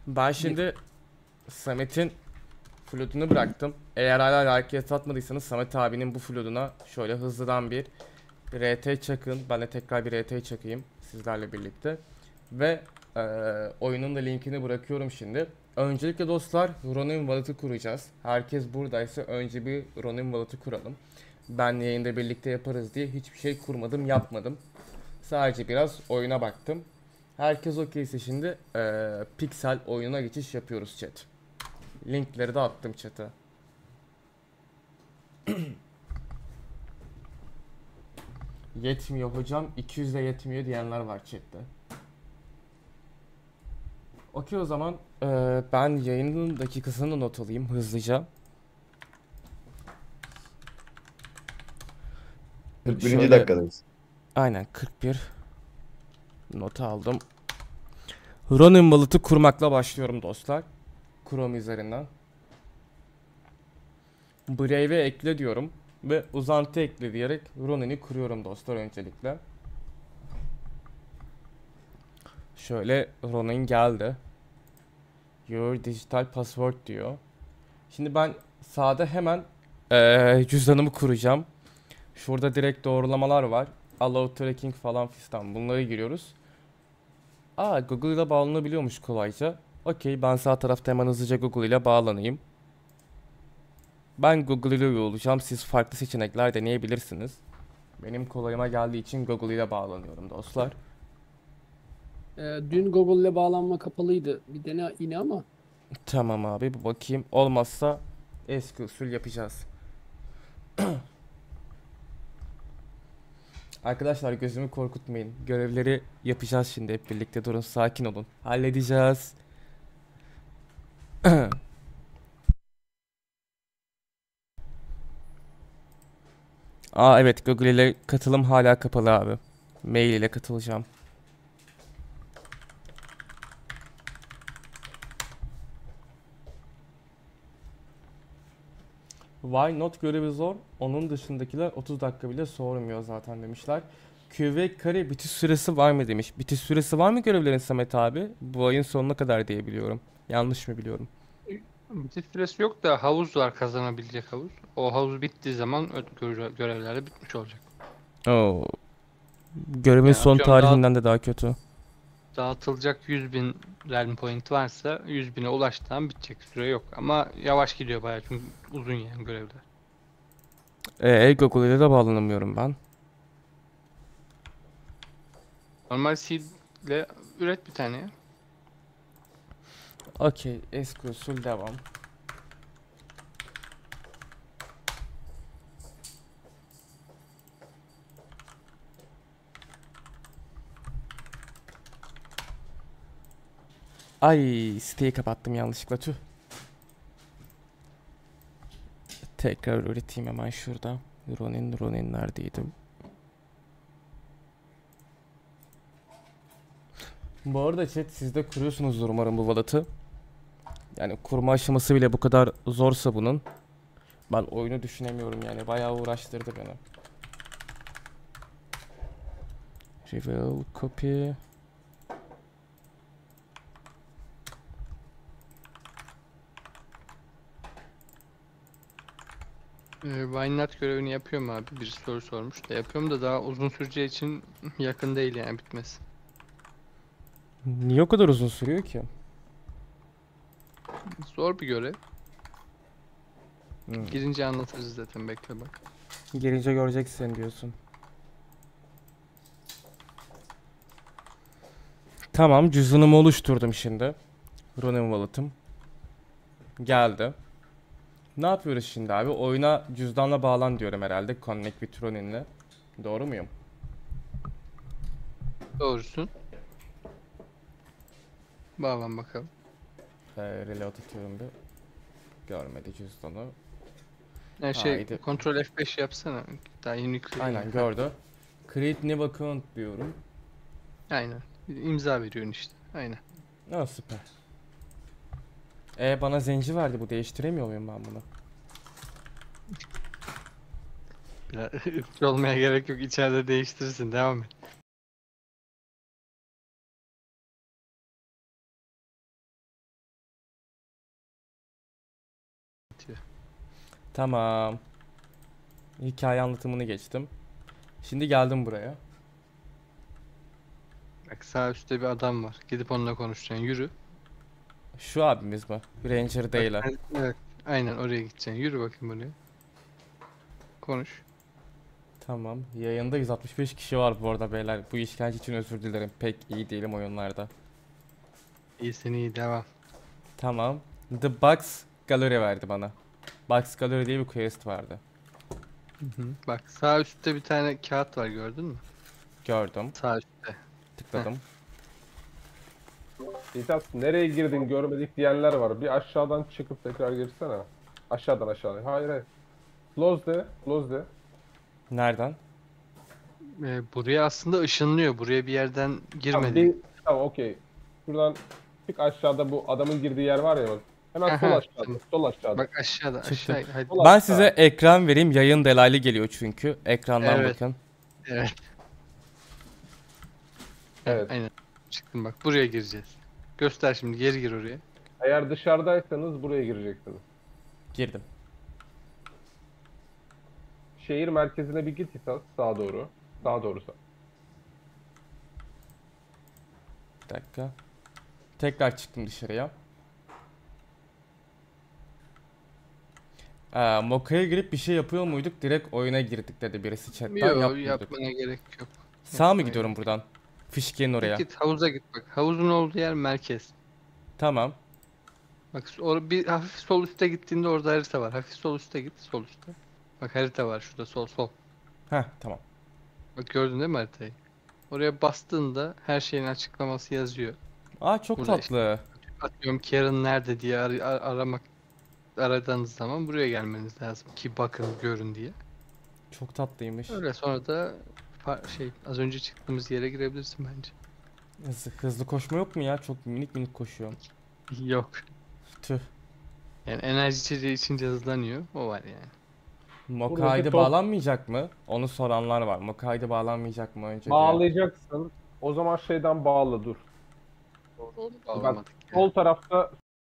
Ben şimdi Samet'in flood'unu bıraktım. Eğer hala like atmadıysanız Samet abinin bu flood'una şöyle hızlıdan bir RT çakın. Ben de tekrar bir RT çakayım sizlerle birlikte. Ve oyunun da linkini bırakıyorum şimdi. Öncelikle dostlar Ronin Wallet'ı kuracağız. Herkes buradaysa önce bir Ronin Wallet'ı kuralım. Ben yayında birlikte yaparız diye hiçbir şey kurmadım, yapmadım. Sadece biraz oyuna baktım. Herkes okeyse şimdi Pixel oyununa geçiş yapıyoruz chat. Linkleri de attım chat'e. Yetmiyor hocam, 200 de yetmiyor diyenler var chat'te. Okey o zaman ben yayının dakikasını not alayım hızlıca. 41. Şöyle dakikadayız. aynen 41 not aldım. Ronin Wallet'ı kurmakla başlıyorum dostlar. Chrome üzerinden. Brave'e ekle diyorum ve uzantı ekle diyerek Ronin'i kuruyorum dostlar öncelikle. Şöyle Ronin geldi. Your digital password diyor. Şimdi ben sağda hemen cüzdanımı kuracağım. Şurada direkt doğrulamalar var. Allow tracking falan fistan bunları giriyoruz. Aa, Google ile bağlanabiliyormuş kolayca. Okey, ben sağ tarafta hemen hızlıca Google ile bağlanayım. Ben Google ile üye olacağım. Siz farklı seçenekler deneyebilirsiniz. Benim kolayıma geldiği için Google ile bağlanıyorum dostlar. Dün Google ile bağlanma kapalıydı. Bir dene yine ama. Tamam abi, bir bakayım. Olmazsa eski usul yapacağız. Arkadaşlar gözümü korkutmayın. Görevleri yapacağız şimdi hep birlikte. Durun, sakin olun. Halledeceğiz. Aa evet, Google ile katılım hala kapalı abi. Mail ile katılacağım. Why not görevi zor. Onun dışındakiler 30 dakika bile sormuyor zaten demişler. QV kare bitiş süresi var mı demiş. Bitiş süresi var mı görevlerin Samet abi? Bu ayın sonuna kadar diye biliyorum. Yanlış mı biliyorum? Bitiş süresi yok da havuz var, kazanabilecek havuz. O havuz bittiği zaman görevler de bitmiş olacak. Oo. Görevin Yani son atıyorum tarihinden de daha kötü. dağıtılacak 100.000 realm point varsa 100.000'e ulaştığı bitecek, süre yok. Ama yavaş gidiyor bayağı çünkü uzun yani görevler. Google ile de bağlanamıyorum ben. Normal seed ile üret bir tane ya. Okey, eski usul devam. Ay, siteyi kapattım yanlışlıkla, tüh. Tekrar üreteyim hemen şurada. Ronin neredeydim? Bu arada chat, siz de kuruyorsunuzdur umarım bu wallet'ı. Yani kurma aşaması bile bu kadar zorsa bunun. Ben oyunu düşünemiyorum yani, bayağı uğraştırdı beni. Reveal copy. Why not görevini yapıyorum abi. Bir soru sormuş da yapıyorum da daha uzun süreceği için yakın değil yani bitmesi. Niye o kadar uzun sürüyor ki? Zor bir görev. Hmm. Girince anlatırız zaten, bekle bak. Gelince göreceksin diyorsun. Tamam, cüzdanımı oluşturdum şimdi. Ronin Wallet'ım. Geldi. Ne yapıyoruz şimdi abi? Oyuna cüzdanla bağlan diyorum herhalde. Connect with Ronin'le. Doğru muyum? Doğrusun. Bağlan bakalım. Reload atıyorum bir. Görmedi cüzdanı. Yani Haydi. Ctrl F5 yapsana. Daha yeni yükledim. Aynen, gördü. Create new account diyorum. Aynen. İmza veriyorsun işte. Aynen. Aa, süper. Bana zenci verdi, bu değiştiremiyor muyum ben bunu? Biraz ırkçı olmaya gerek yok. İçeride değiştirirsin. Devam et. Tamam. Hikaye anlatımını geçtim. Şimdi geldim buraya. Bak sağ üstte bir adam var. Gidip onunla konuşacaksın. Yürü. Şu abimiz mi? Ranger değil ha. Evet. Aynen oraya gideceksin. Yürü bakayım buraya. Konuş. Tamam. Yayında 165 kişi var bu arada beyler. Bu işkence için özür dilerim. Pek iyi değilim oyunlarda. İyisin iyi devam. Tamam. The Box Gallery verdi bana. Box Gallery diye bir quest vardı. Bak sağ üstte bir tane kağıt var gördün mü? Gördüm. Sağ üstte. Tıkladım. İtat nereye girdin görmedik diyenler var. Bir aşağıdan çıkıp tekrar girsene. Aşağıdan. Hayır hayır. Close de. Close de. Nereden? Buraya aslında ışınlıyor. Buraya bir yerden Tamam, girmedi. tamam okey. Şuradan çık aşağıda bu adamın girdiği yer var ya bak. Hemen sol Aha, aşağıda. tamam. Sol aşağıda. Bak aşağıda aşağı. Hadi. Sol Ben aşağı. size ekran vereyim. Yayın delaylı geliyor çünkü. Ekrandan Evet. bakın. Evet. Evet. Aynen. Çıktım bak. Buraya gireceğiz. Göster şimdi. Geri gir oraya. Eğer dışarıdaysanız buraya gireceksiniz. Girdim. Şehir merkezine bir git İtat. Sağa doğru. Sağa doğru sağ. Bir dakika. Tekrar çıktım dışarıya. Moka'ya girip bir şey yapıyor muyduk? Direkt oyuna girdik dedi birisi chatten. Yok Yapmıyorduk. yapmana gerek yok. Sağ mı Yapmaya gidiyorum buradan? Fişkenin oraya. Git havuza git bak. Havuzun olduğu yer merkez. Tamam. Bak bir hafif sol üstte gittiğinde orada harita var. Hafif sol üstte git. Sol üstte. Bak harita var şurada sol. Heh tamam. Bak gördün değil mi haritayı? Oraya bastığında her şeyin açıklaması yazıyor. Aa çok Burada tatlı. Atıyorum Karen nerede diye aradığınız zaman buraya gelmeniz lazım ki bakın görün diye. Çok tatlıymış. Öyle sonra da az önce çıktığımız yere girebilirsin bence. Hızlı koşma yok mu ya? Çok minik minik koşuyorum. Yok. Tüh. Yani enerji içeceği içince hızlanıyor. O var yani. Moka Buradaki haydi top- bağlanmayacak mı? Onu soranlar var. Moka haydi bağlanmayacak mı önce diye. Bağlayacaksın. O zaman şeyden bağla dur. Onu bağlamadık yani. Sol tarafta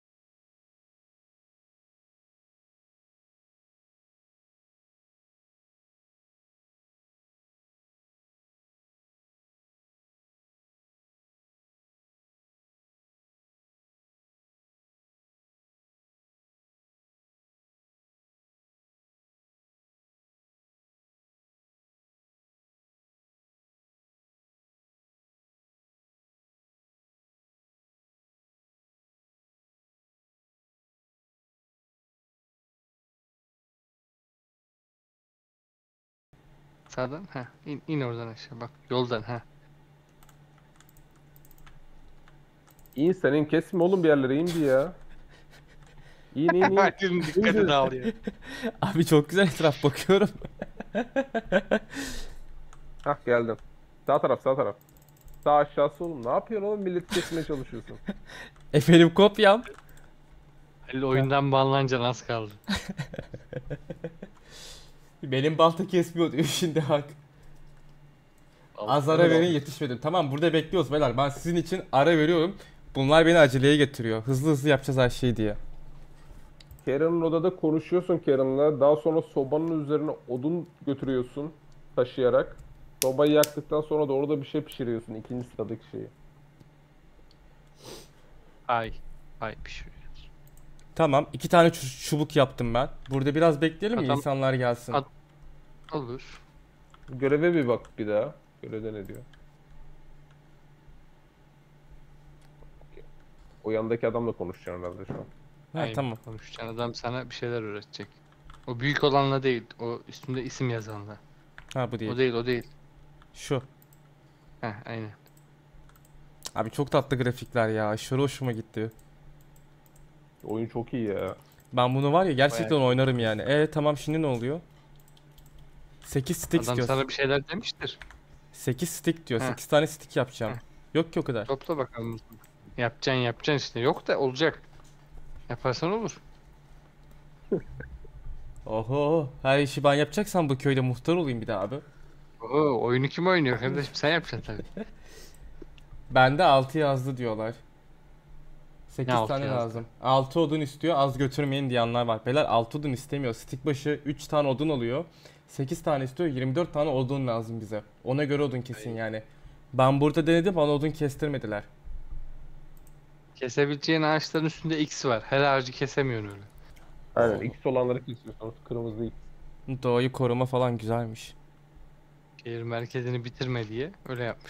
Sağdan in oradan aşağı bak yoldan İn senin kesme oğlum bir yerlere in bir ya. İn. Herkesin dikkati dağılıyor. Abi çok güzel etraf bakıyorum. Hah geldim. Sağ taraf. Sağ aşağısı oğlum. Ne yapıyorsun oğlum? Milleti kesmeye çalışıyorsun. Efendim kopyam. Halil oyundan banlanacaksın az kaldı. Benim balta kesmiyor diyor şimdi hak. Az ara verin yetişmedim. Tamam burada bekliyoruz beyler. Ben sizin için ara veriyorum. Bunlar beni aceleye getiriyor. Hızlı yapacağız her şeyi diye. Karen'ın odada konuşuyorsun Karen'la. Daha sonra sobanın üzerine odun götürüyorsun taşıyarak. Sobayı yaktıktan sonra da orada bir şey pişiriyorsun. İkinci sıradaki şeyi. Ay pişiriyoruz. Tamam 2 tane çubuk yaptım ben. Burada biraz bekleyelim mi Adam- insanlar gelsin. Olur. Göreve bir bak bir daha. Görevde ne diyor? O yandaki adamla konuşacaksın herhalde şu an. Ha, Aynen, tamam. konuşacağın adam sana bir şeyler öğretecek. O büyük olanla değil. O üstünde isim yazanla. Ha bu değil. O değil. Şu. Aynen. Abi çok tatlı grafikler ya. Aşırı hoşuma gitti. Oyun çok iyi ya. Ben bunu var ya gerçekten oynarım yani. Tamam şimdi ne oluyor? 8 stick Adam diyor. sana bir şeyler demiştir. 8 stick diyor. Heh. 8 tane stick yapacağım. Heh. Yok ki o kadar. Topla bakalım. Yapacaksın işte. Yok da olacak. Yaparsan olur. Oho. Her işi ben yapacaksam bu köyde muhtar olayım bir daha abi. Oo, oyunu kim oynuyor kardeşim? Sen yapacaksın tabii. Bende 6 yazdı diyorlar. 8 altı tane yazdı? lazım. 6 odun istiyor, az götürmeyin diyenler var. Beyler 6 odun istemiyor. Stick başı 3 tane odun alıyor. 8 tane istiyor, 24 tane odun lazım bize. Ona göre odun kesin yani. Ben burada denedim, bana odun kestirmediler. Kesebileceğin ağaçların üstünde X var. Her ağacı kesemiyorsun öyle. Aynen Oo. X olanları kesiyorsunuz. Kırmızı X. Doğayı koruma falan güzelmiş. Şehir merkezini bitirme diye öyle yapmış.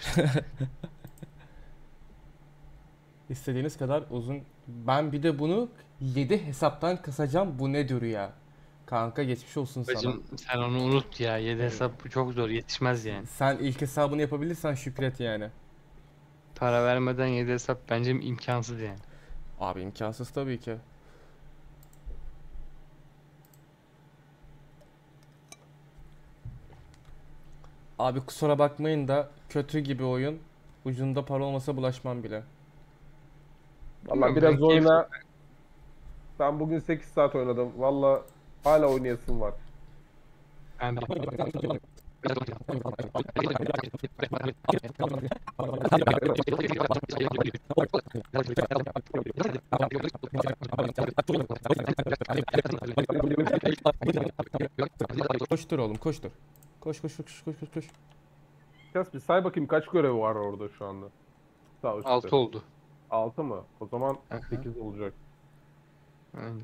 İstediğiniz kadar uzun. Ben bir de bunu 7 hesaptan kasacağım. Bu ne diyor ya? Kanka geçmiş olsun sana. Bacım sen onu unut ya. 7 hesap çok zor, yetişmez yani. Sen ilk hesabını yapabilirsen şükret yani. Para vermeden 7 hesap bence imkansız yani. Abi imkansız tabii ki. Abi kusura bakmayın da kötü gibi oyun. Ucunda para olmasa bulaşmam bile. Valla Bilmiyorum, biraz ben keyif- oyna. Ben bugün 8 saat oynadım. Valla hala oynayasım var. Ben Koştur oğlum koştur. Koş koş koş koş koş koş. Biraz bir say bakayım kaç görev var orada şu anda. Sağ üstte. 6 oldu. 6 mı? O zaman Aha. 8 olacak. Aynen.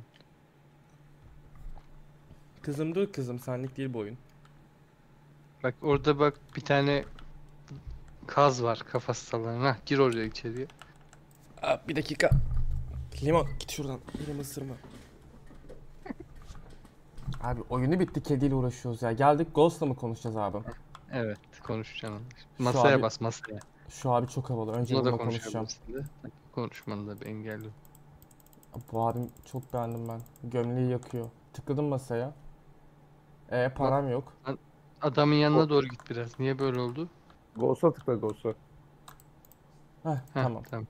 Kızım dur kızım, senlik değil bu oyun. Bak orada bak bir tane kaz var kafası sallanan. Hah, gir oraya içeriye. Aa, bir dakika. Limon git şuradan. Elimi ısırma. Abi oyunu bitti, kediyle uğraşıyoruz ya. Geldik Ghost'la mı konuşacağız abi? Evet, konuşacağım. Şu Masaya abi- bas masaya. Şu abi çok havalı. Önce Bununla da bununla konuşacağım. konuşabilirsin de. Konuşmanı da bir engelli. Bu abim çok beğendim ben. Gömleği yakıyor. Tıkladım masaya. Param yok. Adamın yanına doğru git biraz. Niye böyle oldu? Ghost'a tıkla Ghost'a. Heh, Heh, tamam. tamam.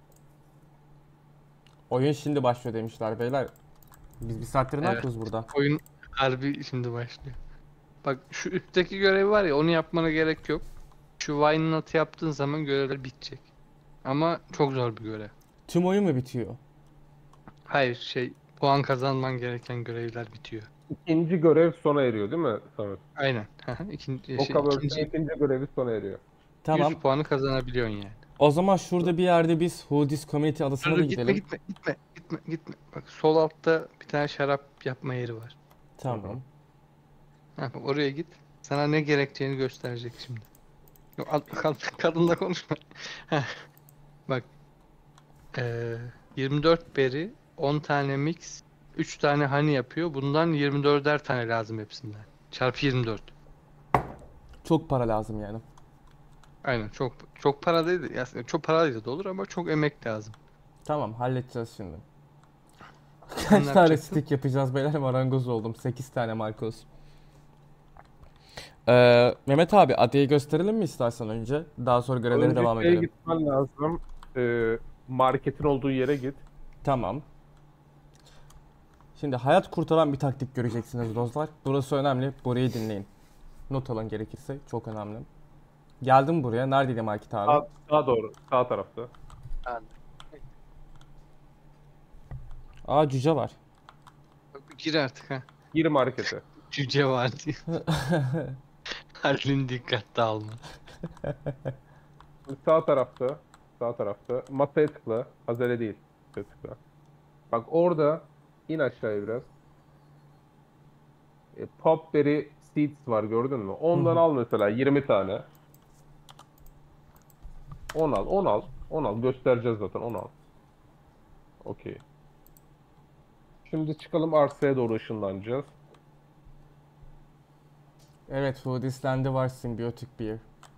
Oyun şimdi başlıyor demişler beyler. Biz bir saattir ne Evet. yapıyoruz burada? Oyun harbi şimdi başlıyor. Bak şu üstteki görev var ya, onu yapmana gerek yok. Şu Wine'ın yaptığın zaman görevler bitecek. Ama çok zor bir görev. Tüm oyun mu bitiyor? Hayır, puan kazanman gereken görevler bitiyor. İkinci görev sona eriyor değil mi Samet? Aynen. İkinci, O Covers'ın ikinci ikinci görevi sona eriyor. Tamam. 100 puanı kazanabiliyorsun yani. O zaman şurada bir yerde biz Hoodies Community adasına Dur, da gitme gidelim. gitme. Bak sol altta bir tane şarap yapma yeri var. Tamam. Ha, bak oraya git. Sana ne gerekeceğini gösterecek şimdi. Yok, kadınla konuşma. Heh, bak. 24 berry, 10 tane mix, 3 tane honey yapıyor. Bundan 24'er tane lazım hepsinden. Çarpı 24. Çok para lazım yani. Aynen, çok para değil de, aslında çok para da olur ama çok emek lazım. Tamam, halledeceğiz şimdi. Sen Kaç ne tane yapacaksın? stick yapacağız beyler? Marangoz oldum. 8 tane Marcos. Mehmet abi adayı gösterelim mi istersen önce? Daha sonra görevlere Önce devam şeye edelim. gitmen lazım. Marketin olduğu yere git. Tamam. Şimdi hayat kurtaran bir taktik göreceksiniz dostlar. Burası önemli. Burayı dinleyin. Not alın gerekirse. Çok önemli. Geldim buraya. Neredeydi market abi? Sağa doğru. Sağ tarafta. Aa, cüce var. Bak, gir artık ha. Gir markete. Cüce var diye. Halin dikkatli alma. Sağ tarafta. Sağ tarafta. Masaya tıkla. Hazere değil. Masaya tıkla. Bak orada in aşağıya biraz. Popberry Seeds var gördün mü? Ondan al mesela 20 tane. 10 al, 10 al. 10 al. Göstereceğiz zaten 10 al. Okey. Şimdi çıkalım arsaya doğru ışınlanacağız. Evet, Hoodies Land'de var Symbiotic Beer.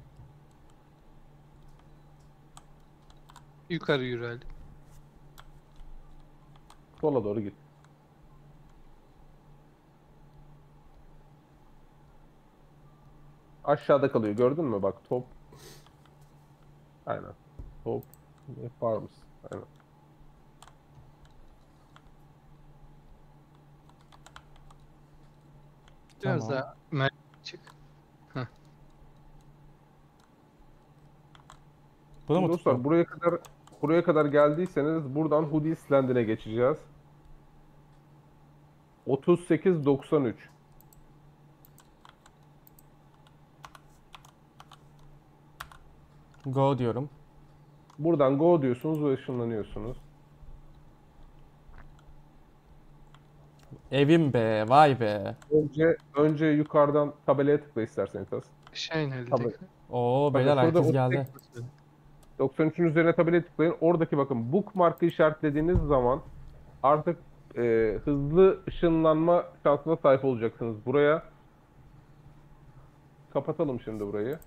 Yukarı yürü Ali. Sola doğru git. Aşağıda kalıyor gördün mü? Bak top. Aynen. Top. Farms. Aynen. Biraz Tamam. daha merkeze çık. Bunu mu Dostlar tuttu? buraya kadar Buraya kadar geldiyseniz buradan Hoodies Land'ine geçeceğiz. 3893. Go diyorum. Buradan go diyorsunuz ve ışınlanıyorsunuz. Evim be, vay be. Önce yukarıdan tabelaya tıkla isterseniz. Aşağı inelim Tabii. tekrar. Oo Bakın beyler şurada herkes 38 geldi. 93'ün üzerine tabelaya tıklayın. Oradaki bakın bookmark'ı işaretlediğiniz zaman artık hızlı ışınlanma şansına sahip olacaksınız. Buraya kapatalım şimdi burayı.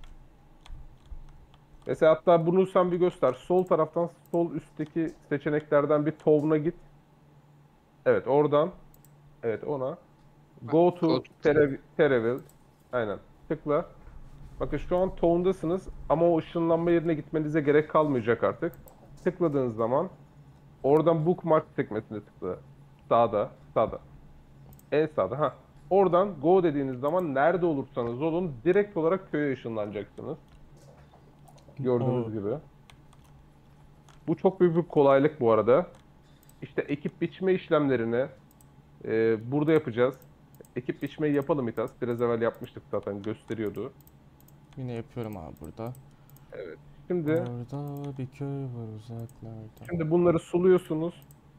Mesela hatta bunu sen bir göster. Sol taraftan sol üstteki seçeneklerden bir Town'a git. Evet oradan. Evet ona. Go Go to to Tereville. Aynen. Tıkla. Bakın şu an Town'dasınız ama o ışınlanma yerine gitmenize gerek kalmayacak artık. Tıkladığınız zaman oradan bookmark sekmesine tıkla. Sağda. En sağda. Ha. Oradan go dediğiniz zaman nerede olursanız olun direkt olarak köye ışınlanacaksınız. Gördüğünüz Oo. gibi. Bu çok büyük bir kolaylık bu arada. İşte ekip biçme işlemlerini burada yapacağız. Ekip biçmeyi yapalım İtas. Biraz evvel yapmıştık zaten gösteriyordu. Yine yapıyorum abi burada. Şimdi Orada bir köy var uzaklarda. şimdi bunları suluyorsunuz.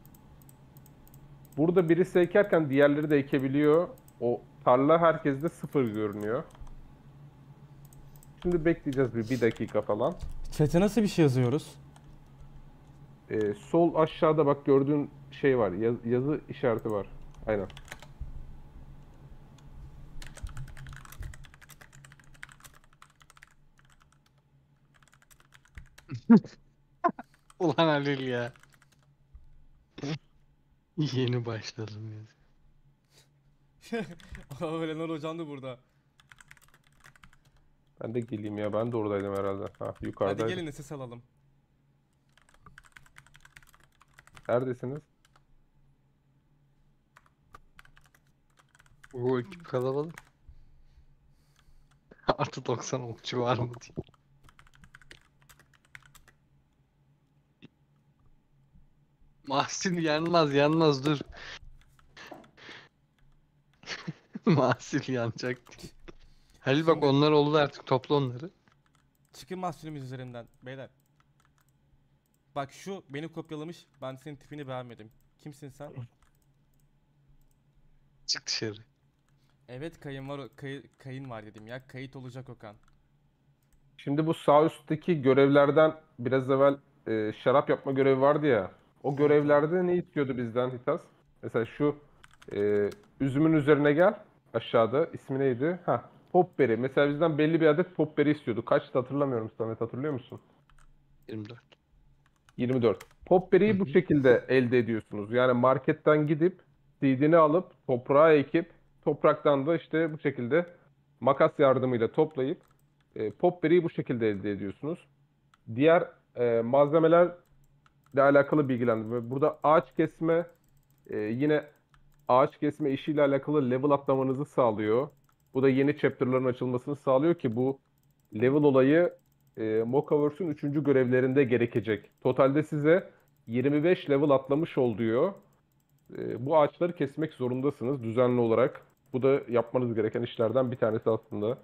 Burada birisi ekerken diğerleri de ekebiliyor. O tarla herkeste sıfır görünüyor. Şimdi bekleyeceğiz bir dakika falan. Chat'e nasıl bir şey yazıyoruz? Sol aşağıda bak gördüğün şey var. Yazı işareti var. Aynen. Ulan Halil ya. Yeni başladım ya. Öyle Nur hocam da burada. Ben de geleyim ya. Ben de oradaydım herhalde. Ha, Hadi yukarıdaydım. gelin de ses alalım. Neredesiniz? O ekip kalabalık. Artı 90 okçu var mı diye. Mahsin yanmaz dur. Mahsil yanacak diye. Halil bak Şimdi- onlar oldu artık topla onları. Çıkın mahsulümüz üzerinden beyler. Bak şu beni kopyalamış. Ben senin tipini beğenmedim. Kimsin sen? Çık dışarı. Evet kayın var, kayın var dedim ya. Kayıt olacak Okan. Şimdi bu sağ üstteki görevlerden biraz evvel şarap yapma görevi vardı ya. O görevlerde ne istiyordu bizden Hitas? Mesela şu üzümün üzerine gel. Aşağıda ismi neydi? Ha, Popberry. Mesela bizden belli bir adet Popberry istiyordu. Kaçtı hatırlamıyorum Samet hatırlıyor musun? 24. 24. Hı Popberry'i bu hı. şekilde elde ediyorsunuz. Yani marketten gidip seedini alıp toprağa ekip topraktan da işte bu şekilde makas yardımıyla toplayıp Popberry'i bu şekilde elde ediyorsunuz. Diğer malzemelerle alakalı bilgilendirme. Burada ağaç kesme yine ağaç kesme işiyle alakalı level atlamanızı sağlıyor. Bu da yeni chapter'ların açılmasını sağlıyor ki bu level olayı Mokaverse'ün 3. görevlerinde gerekecek. Totalde size 25 level atlamış ol diyor. Bu ağaçları kesmek zorundasınız düzenli olarak. Bu da yapmanız gereken işlerden bir tanesi aslında.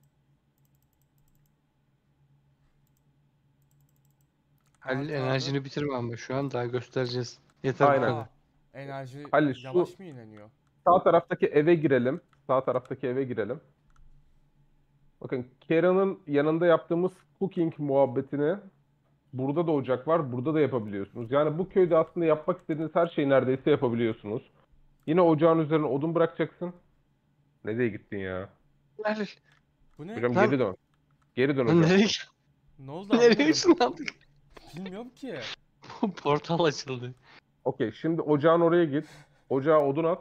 Halil Evet abi. enerjini bitirme ama şu an daha göstereceğiz. Yeter bu Aynen. kadar. Enerji Halil yavaş şu mı inleniyor? sağ taraftaki eve girelim. Sağ taraftaki eve girelim. Bakın Kera'nın yanında yaptığımız cooking muhabbetini burada da ocak var, burada da yapabiliyorsunuz. Yani bu köyde aslında yapmak istediğiniz her şeyi neredeyse yapabiliyorsunuz. Yine ocağın üzerine odun bırakacaksın. Nereye gittin ya? Halil. Bu ne? Hocam Lan- geri dön. Geri dön Lan hocam. nereye, Ne oldu nereye anlamadım. ışınlandık? Bilmiyorum ki. Portal açıldı. Okey, şimdi ocağın oraya git. Ocağa odun at.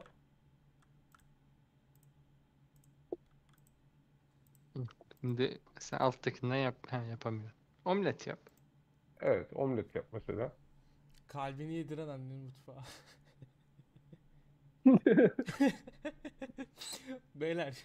Şimdi sen alttakinden yap. Ha, yapamıyorum. Omlet yap. Evet, omlet yap mesela. Kalbini yediren annenin mutfağı. Beyler.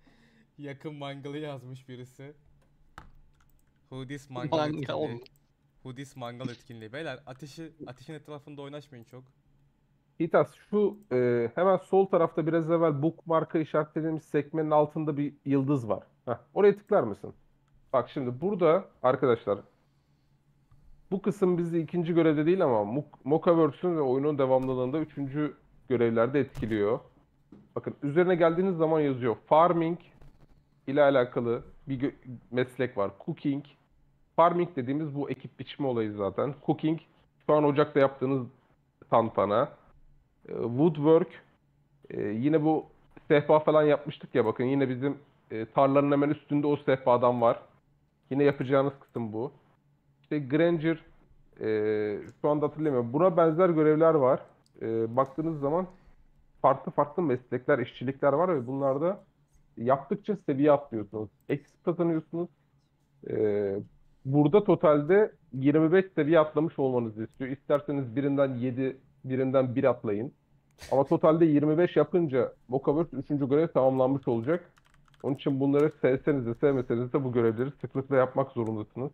Yakın mangalı yazmış birisi. Hoodies mangal Mangal. etkinliği. Hoodies mangal etkinliği. Beyler ateşin etrafında oynaşmayın çok. Hitas şu hemen sol tarafta biraz evvel bookmark'a işaretlediğimiz sekmenin altında bir yıldız var. Heh, oraya tıklar mısın? Bak şimdi burada arkadaşlar bu kısım bizde ikinci görevde değil ama Mocaverse'ün ve oyunun devamlılığında üçüncü görevlerde etkiliyor. Bakın üzerine geldiğiniz zaman yazıyor. Farming ile alakalı bir meslek var. Cooking. Farming dediğimiz bu ekip biçme olayı zaten. Cooking şu an ocakta yaptığınız tantana. Woodwork yine bu sehpa falan yapmıştık ya bakın yine bizim tarlanın hemen üstünde o sehpadan var. Yine yapacağınız kısım bu. İşte Granger şu anda hatırlamıyorum. Buna benzer görevler var. Baktığınız zaman farklı farklı meslekler, işçilikler var ve bunlarda yaptıkça seviye atlıyorsunuz. Exp kazanıyorsunuz. Ee, Burada totalde 25 seviye atlamış olmanızı istiyor. İsterseniz birinden 7, birinden 1 atlayın. Ama totalde 25 yapınca Mocaverse 3. görev tamamlanmış olacak. Onun için bunları sevseniz de sevmeseniz de bu görevleri sıklıkla yapmak zorundasınız.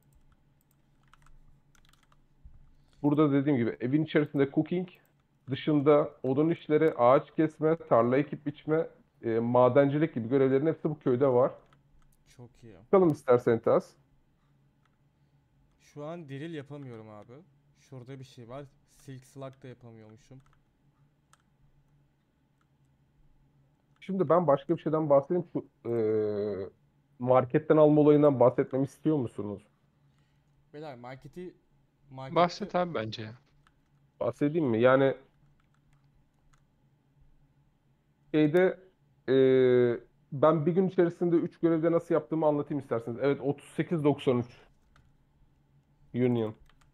Burada dediğim gibi evin içerisinde cooking, dışında odun işleri, ağaç kesme, tarla ekip biçme, madencilik gibi görevlerin hepsi bu köyde var. Çok iyi. Bakalım istersen Tas. Şu an drill yapamıyorum abi. Şurada bir şey var. Silk slug da yapamıyormuşum. Şimdi ben başka bir şeyden bahsedeyim. Şu marketten alma olayından bahsetmemi istiyor musunuz? Beyler markette Bahset abi bence ya. Bahsedeyim mi? Yani şeyde ben bir gün içerisinde 3 görevde nasıl yaptığımı anlatayım isterseniz. Evet 38.93 Union.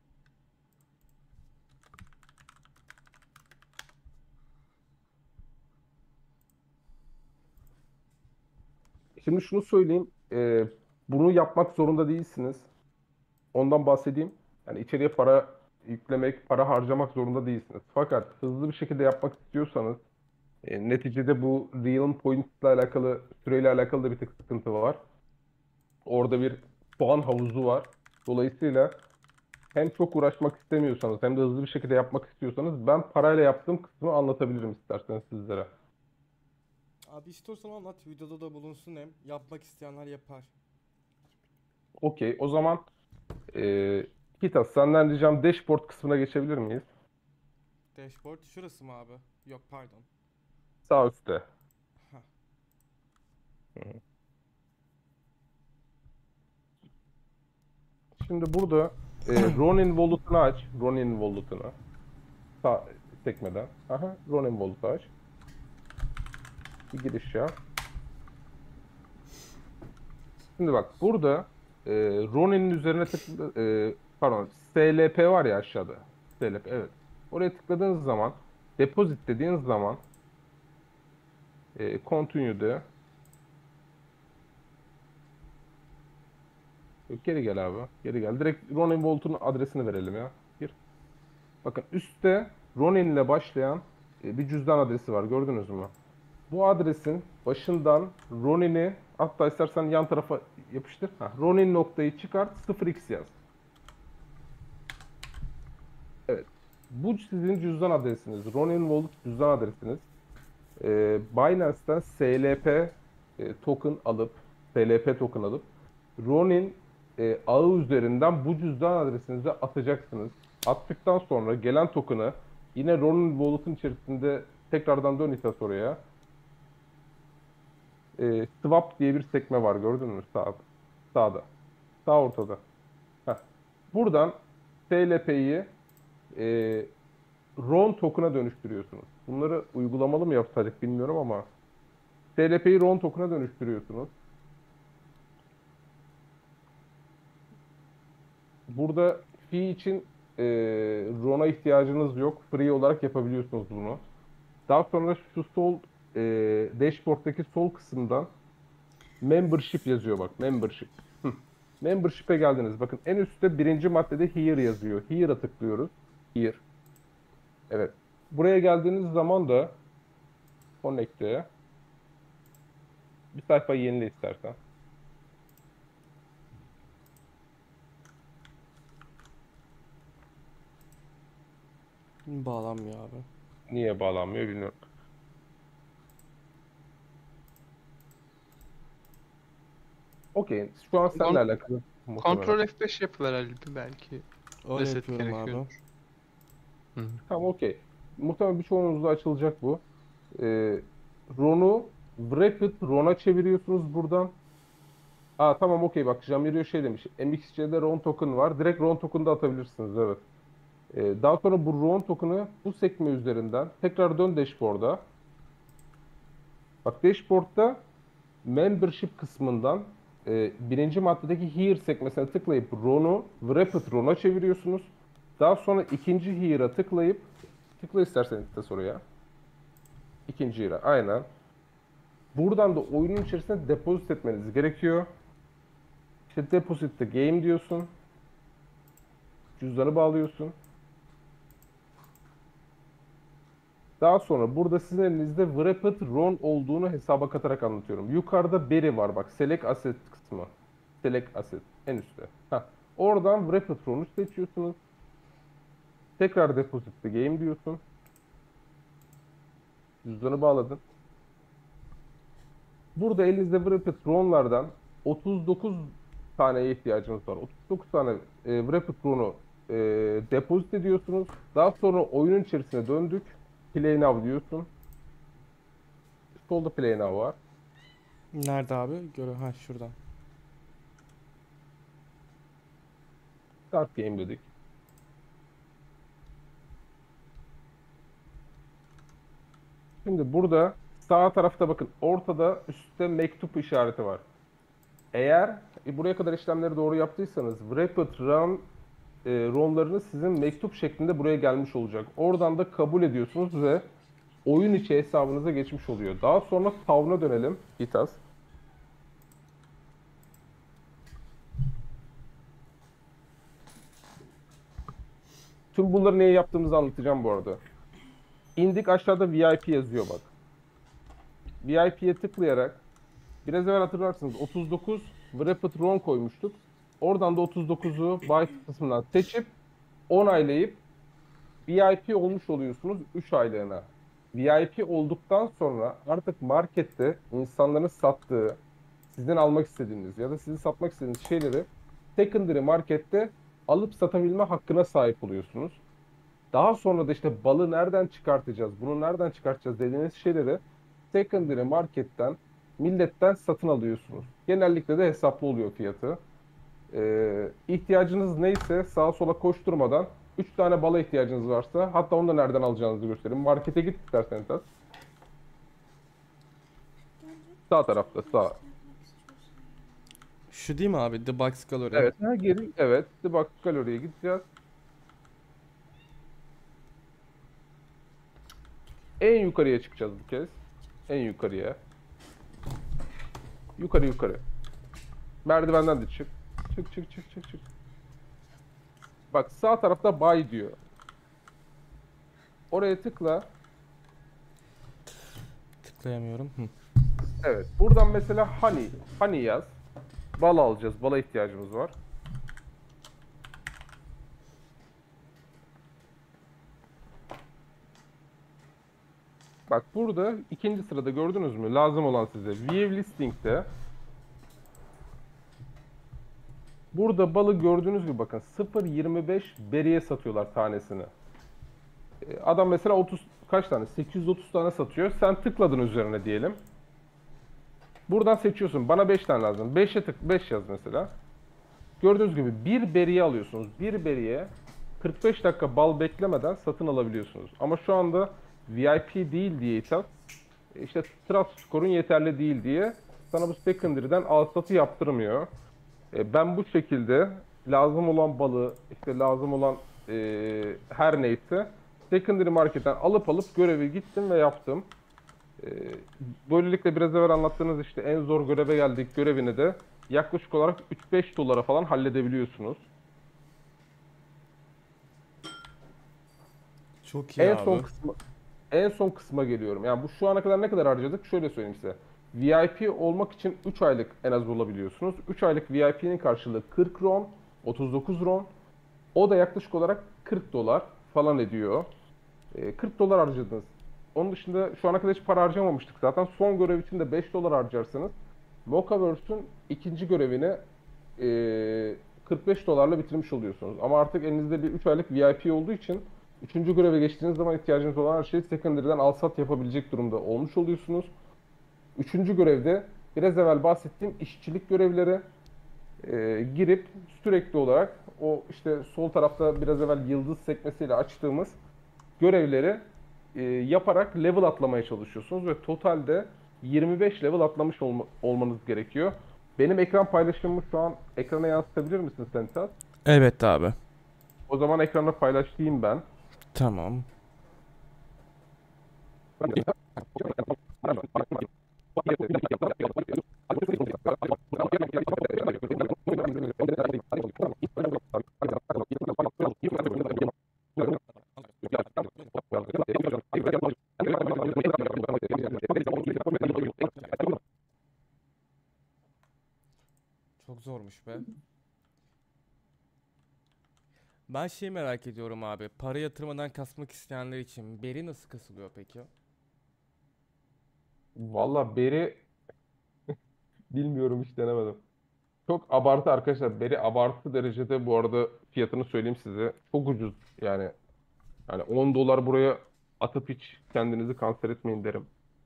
Şimdi şunu söyleyeyim. Bunu yapmak zorunda değilsiniz. Ondan bahsedeyim. Yani içeriye para yüklemek, para harcamak zorunda değilsiniz. Fakat hızlı bir şekilde yapmak istiyorsanız neticede bu Realm Points ile alakalı, süreyle alakalı da bir tık sıkıntı var. Orada bir puan havuzu var. Dolayısıyla hem çok uğraşmak istemiyorsanız hem de hızlı bir şekilde yapmak istiyorsanız ben parayla yaptığım kısmı anlatabilirim isterseniz sizlere. Abi istiyorsan anlat, videoda da bulunsun, hem yapmak isteyenler yapar. Okey, o zaman Hitas senden ricam dashboard kısmına geçebilir miyiz? Dashboard şurası mı abi? Yok pardon. Sağ üstte. Heh. Şimdi burada Ronin Wallet'ını aç. Ronin Wallet'ını. Sağ sekmeden. Aha, Ronin Wallet'ı aç. Bir giriş yap. Şimdi bak burada Ronin'in üzerine tıkla pardon SLP var ya aşağıda. SLP evet. Oraya tıkladığınız zaman deposit dediğiniz zaman continue'de geri gel abi. Geri gel. Direkt Ronin Vault'un adresini verelim ya. Gir. Bakın üstte Ronin ile başlayan bir cüzdan adresi var. Gördünüz mü? Bu adresin başından Ronin'i hatta istersen yan tarafa yapıştır. Ronin noktayı çıkart 0x yaz. Evet. Bu sizin cüzdan adresiniz. Ronin Wallet cüzdan adresiniz. Binance'ten SLP token alıp Ronin ağı üzerinden bu cüzdan adresinize atacaksınız. Attıktan sonra gelen token'ı yine Ronin Wallet'ın içerisinde tekrardan dön İsas oraya. Swap diye bir sekme var gördün mü sağda? Sağda. Sağ ortada. Heh. Buradan SLP'yi RON token'a dönüştürüyorsunuz. Bunları uygulamalı mı yapsaydık bilmiyorum ama SLP'yi RON token'a dönüştürüyorsunuz. Burada fee için RON'a ihtiyacınız yok. Free olarak yapabiliyorsunuz bunu. Daha sonra şu sol dashboard'daki sol kısımdan membership yazıyor bak. Membership. Membership'e geldiniz. Bakın en üstte birinci maddede here yazıyor. Here'a tıklıyoruz. Here. Evet. Buraya geldiğiniz zaman da Connect'e bir sayfa yenile istersen. Bağlanmıyor abi. Niye bağlanmıyor bilmiyorum. Okey. Şu an seninle alakalı muhtemelen. Kontrol F5 yapıver Ali bir belki. Öyle Reset yapıyorum abi. gerekiyordur. Hı. Tamam okey. Muhtemelen birçoğunuzda açılacak bu. RON'u Wrapped RON'a çeviriyorsunuz buradan. Aa tamam okey bak Jamirio şey demiş. MXC'de RON token var. Direkt RON token'da atabilirsiniz evet. Daha sonra bu RON token'ı bu sekme üzerinden tekrar dön dashboard'a. Bak dashboard'da membership kısmından birinci maddedeki here sekmesine tıklayıp RON'u Wrapped RON'a çeviriyorsunuz. Daha sonra ikinci here'a tıkla isterseniz de soruya. İkinci here'a aynen. Buradan da oyunun içerisine deposit etmeniz gerekiyor. İşte deposit the game diyorsun. Cüzdanı bağlıyorsun. Daha sonra burada sizin elinizde Wrapped RON olduğunu hesaba katarak anlatıyorum. Yukarıda Berry var bak. Select Asset kısmı. Select Asset en üstte. Heh. Oradan Wrapped RON'u seçiyorsunuz. Tekrar Deposit the Game diyorsun. Cüzdanı bağladın. Burada elinizde Wrapped RON'lardan 39 taneye ihtiyacınız var. 39 tane Wrapped RON'u depozit ediyorsunuz. Daha sonra oyunun içerisine döndük. Play Now diyorsun. Solda Play Now var. Nerede abi? Ha şuradan. Start Game dedik. Şimdi burada sağ tarafta bakın ortada üstte mektup işareti var. Eğer buraya kadar işlemleri doğru yaptıysanız Wrapped Run ROM'larınız sizin mektup şeklinde buraya gelmiş olacak. Oradan da kabul ediyorsunuz ve oyun içi hesabınıza geçmiş oluyor. Daha sonra Tavn'a dönelim. Gitas. Tüm bunları niye yaptığımızı anlatacağım bu arada. İndik aşağıda VIP yazıyor bak. VIP'ye tıklayarak biraz evvel hatırlarsınız 39 Wrapped ROM koymuştuk. Oradan da 39'u byte kısmından seçip onaylayıp VIP olmuş oluyorsunuz 3 aylığına. VIP olduktan sonra artık markette insanların sattığı, sizden almak istediğiniz ya da sizin satmak istediğiniz şeyleri secondary markette alıp satabilme hakkına sahip oluyorsunuz. Daha sonra da işte balı nereden çıkartacağız, bunu nereden çıkartacağız dediğiniz şeyleri secondary marketten, milletten satın alıyorsunuz. Genellikle de hesaplı oluyor fiyatı. İhtiyacınız neyse sağa sola koşturmadan 3 tane bala ihtiyacınız varsa hatta onu da nereden alacağınızı göstereyim. Markete git isterseniz. Sağ tarafta sağ. Şu değil mi abi? The Box Gallery. Evet. Ha, geri. Evet. The Box Gallery'ye gideceğiz. En yukarıya çıkacağız bu kez. En yukarıya. Yukarı yukarı. Merdivenden de çık. Çık çık çık çık çık. Bak sağ tarafta buy diyor. Oraya tıkla. Tıklayamıyorum. Hı. Evet. Buradan mesela honey. Honey yaz. Bal alacağız. Bala ihtiyacımız var. Bak burada ikinci sırada gördünüz mü? Lazım olan size. View listing'de burada balı gördüğünüz gibi bakın 0.25 beriye satıyorlar tanesini. Adam mesela 30 kaç tane? 830 tane satıyor. Sen tıkladın üzerine diyelim. Buradan seçiyorsun. Bana 5 tane lazım. 5'e 5 yaz mesela. Gördüğünüz gibi bir beriye alıyorsunuz. Bir beriye 45 dakika bal beklemeden satın alabiliyorsunuz. Ama şu anda VIP değil diye ithal. İşte trust skorun yeterli değil diye sana bu secondary'den al satı yaptırmıyor. Ben bu şekilde lazım olan balı, işte lazım olan her neyse secondary marketten alıp görevi gittim ve yaptım. Böylelikle biraz evvel anlattığınız işte en zor göreve geldik görevini de yaklaşık olarak 3-5 dolara falan halledebiliyorsunuz. Çok iyi abi. En son kısma geliyorum. Yani bu şu ana kadar ne kadar harcadık? Şöyle söyleyeyim size. VIP olmak için 3 aylık en az olabiliyorsunuz. 3 aylık VIP'nin karşılığı 40 RON, 39 RON. O da yaklaşık olarak 40 dolar falan ediyor. 40 dolar harcadınız. Onun dışında şu ana kadar hiç para harcamamıştık zaten. Son görev için de 5 dolar harcarsanız Mochaverse'ün ikinci görevini 45 dolarla bitirmiş oluyorsunuz. Ama artık elinizde bir 3 aylık VIP olduğu için 3. göreve geçtiğiniz zaman ihtiyacınız olan her şeyi secondary'den al-sat yapabilecek durumda olmuş oluyorsunuz. 3. görevde biraz evvel bahsettiğim işçilik görevleri girip sürekli olarak o işte sol tarafta biraz evvel yıldız sekmesiyle açtığımız görevleri yaparak level atlamaya çalışıyorsunuz ve totalde 25 level atlamış olmanız gerekiyor. Benim ekran paylaşımımı şu an ekrana yansıtabilir misin Sentas? Evet abi. O zaman ekrana paylaşayım ben. Tamam. Çok zormuş be. Ben şeyi merak ediyorum abi. Para yatırmadan kasmak isteyenler için beri nasıl kasılıyor peki? Valla beri bilmiyorum, hiç denemedim. Çok abartı arkadaşlar. Beri abartı derecede, bu arada fiyatını söyleyeyim size. Çok ucuz yani. Yani 10 dolar buraya atıp hiç kendinizi kanser etmeyin derim.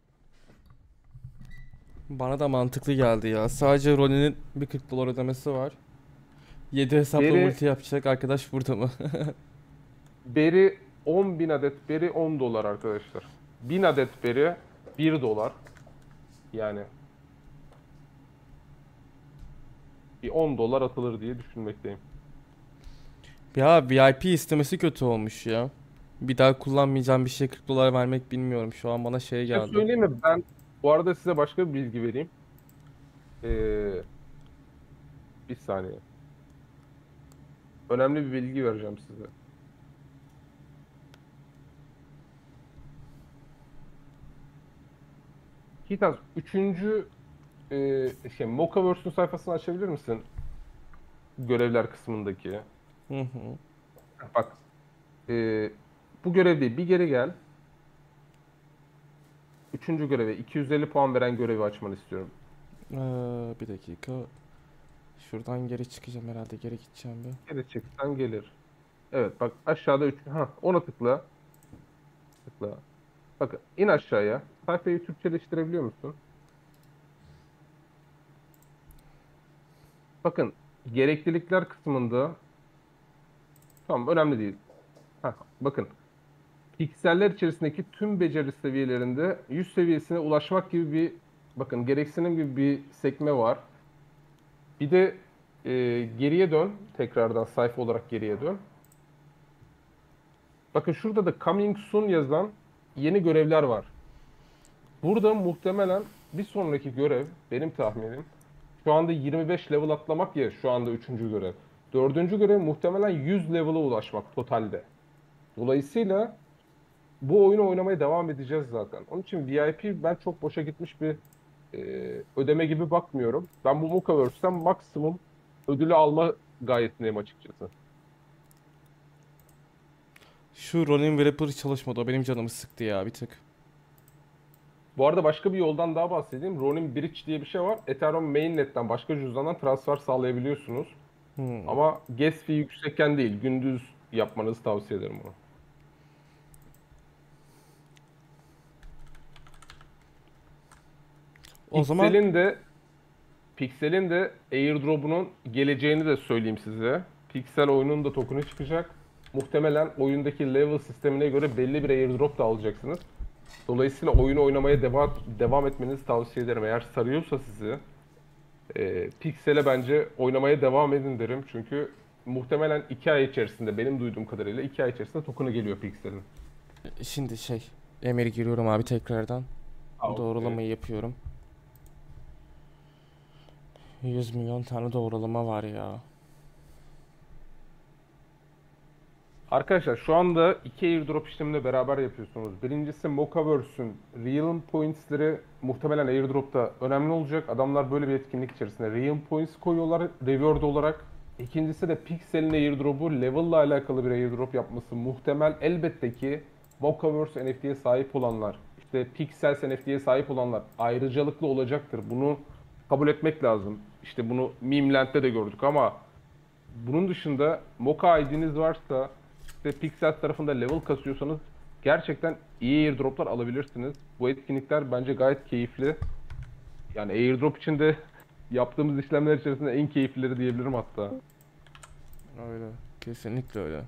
Bana da mantıklı geldi ya. Sadece Ronin'in bir 40 dolar ödemesi var. 7 hesapla Beri, multi yapacak arkadaş burada mı? beri 10 bin adet beri 10 dolar arkadaşlar. 1000 adet beri 1 dolar. Yani bir 10 dolar atılır diye düşünmekteyim. Ya VIP istemesi kötü olmuş ya. Bir daha kullanmayacağım bir şey 40 dolar vermek bilmiyorum. Şu an bana şey Bir şey geldi. söyleyeyim mi? Ben bu arada size başka bir bilgi vereyim. Ee, bir saniye. Önemli bir bilgi vereceğim size. Hitaz, üçüncü Mochaverse'ün sayfasını açabilir misin? Görevler kısmındaki. Hı hı. Bak, e, bu görev değil. Bir geri gel. Üçüncü göreve 250 puan veren görevi açmanı istiyorum. Bir dakika. Şuradan geri çıkacağım herhalde. Geri gideceğim bir. Geri çıksan gelir. Evet, bak aşağıda 3. Ha, ona tıkla. Tıkla. Bak, in aşağıya. Sayfayı Türkçeleştirebiliyor musun? Bakın, gereklilikler kısmında, tamam, önemli değil. Ha, bakın, pikseller içerisindeki tüm beceri seviyelerinde 100 seviyesine ulaşmak gibi bir, bakın, gereksinim gibi bir sekme var. Bir de geriye dön. Tekrardan sayfa olarak geriye dön. Bakın şurada da Coming Soon yazan yeni görevler var. Burada muhtemelen bir sonraki görev, benim tahminim, şu anda 25 level atlamak ya, şu anda 3. görev. 4. görev muhtemelen 100 level'a ulaşmak totalde. Dolayısıyla bu oyunu oynamaya devam edeceğiz zaten. Onun için VIP ben çok boşa gitmiş bir ödeme gibi bakmıyorum. Ben bu Mochaverse'den maksimum ödülü alma gayetindeyim açıkçası. Şu Ronin Wrapper çalışmadı. O benim canımı sıktı ya bir tık. Bu arada başka bir yoldan daha bahsedeyim. Ronin Bridge diye bir şey var. Ethereum Mainnet'ten başka cüzdandan transfer sağlayabiliyorsunuz. Hmm. Ama gas fee yüksekken değil, gündüz yapmanızı tavsiye ederim bunu. O zaman Pixel'in de airdrop'unun geleceğini de söyleyeyim size. Pixel oyunun da token'ı çıkacak. Muhtemelen oyundaki level sistemine göre belli bir airdrop da alacaksınız. Dolayısıyla oyunu oynamaya devam etmenizi tavsiye ederim. Eğer sarıyorsa sizi, Pixel'e bence oynamaya devam edin derim. Çünkü muhtemelen 2 ay içerisinde, benim duyduğum kadarıyla 2 ay içerisinde token'ı geliyor Pixel'in. şimdi Emir giriyorum abi tekrardan. Okey. Doğrulamayı yapıyorum. 100 milyon tane doğrulama var ya. Arkadaşlar şu anda iki airdrop işlemini beraber yapıyorsunuz. Birincisi Mochaverse'ün Realm Points'leri muhtemelen airdrop'ta önemli olacak. Adamlar böyle bir etkinlik içerisinde Realm Points koyuyorlar reward olarak. İkincisi de Pixel'in airdrop'u level'la alakalı bir airdrop yapması muhtemel. Elbette ki Vocaverse NFT'ye sahip olanlar, işte Pixels NFT'ye sahip olanlar ayrıcalıklı olacaktır. Bunu kabul etmek lazım. İşte bunu Memeland'de de gördük ama bunun dışında Mocha ID'niz varsa, işte Pixels tarafında level kasıyorsanız gerçekten iyi airdroplar alabilirsiniz. Bu etkinlikler bence gayet keyifli. Yani airdrop için de yaptığımız işlemler içerisinde en keyiflileri diyebilirim hatta. Öyle. Kesinlikle öyle.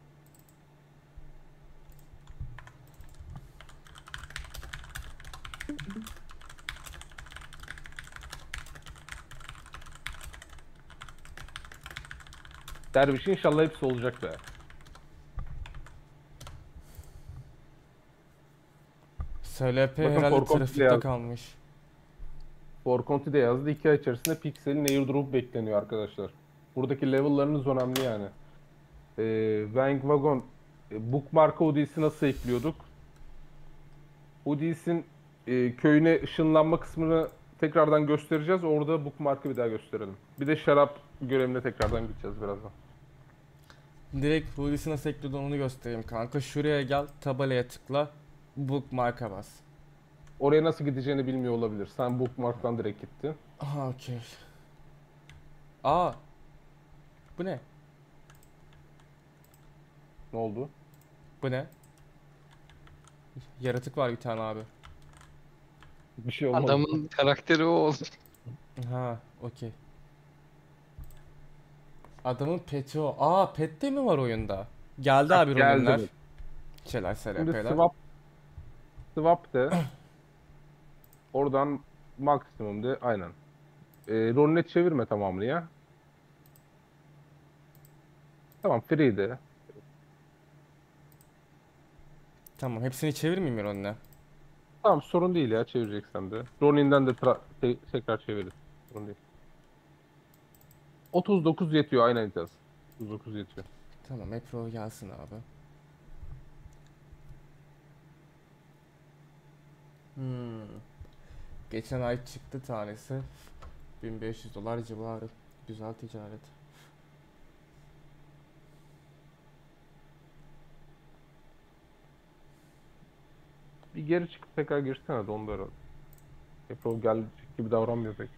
Derviş inşallah hepsi olacak be. SLP Bakın herhalde Forconti de trafikte yazdı. kalmış. Forconti de yazdı. 2 ay içerisinde Pixel'in airdrop bekleniyor arkadaşlar. Buradaki level'larınız önemli yani. Wang Wagon bookmark'a Hoodies'i nasıl ekliyorduk? Hoodies'in köyüne ışınlanma kısmını tekrardan göstereceğiz. Orada bookmark'ı bir daha gösterelim. Bir de şarap görevine tekrardan gideceğiz birazdan. Direkt polisi nasıl ekliyordun onu göstereyim kanka. Şuraya gel, tabelaya tıkla, bookmark'a bas. Oraya nasıl gideceğini bilmiyor olabilir. Sen bookmark'tan direkt gittin. Aha, okey. Aa, bu ne? Ne oldu? Bu ne? Yaratık var bir tane abi. Bir şey olmadı. Adamın karakteri o oldu. Ha, okey. Adamın peti o. Aa, pet de mi var oyunda? Geldi abi geldi rolünler. mi? Şeyler, Şimdi SRP'ler. swap de oradan maksimum de aynen. Rolüne çevirme tamamını ya. Tamam free de. Tamam, hepsini çevirmeyeyim mi rolüne? Tamam sorun değil ya çevireceksen de. Ronin'den de tekrar çevirir. Sorun değil. 39 yetiyor aynen yaz. 39 yetiyor. Tamam, hep rol gelsin abi. Geçen ay çıktı tanesi. 1500 dolar civarı. Güzel ticaret. Bir geri çıkıp tekrar girsene de onda herhalde. April gelecek gibi davranmıyor pek.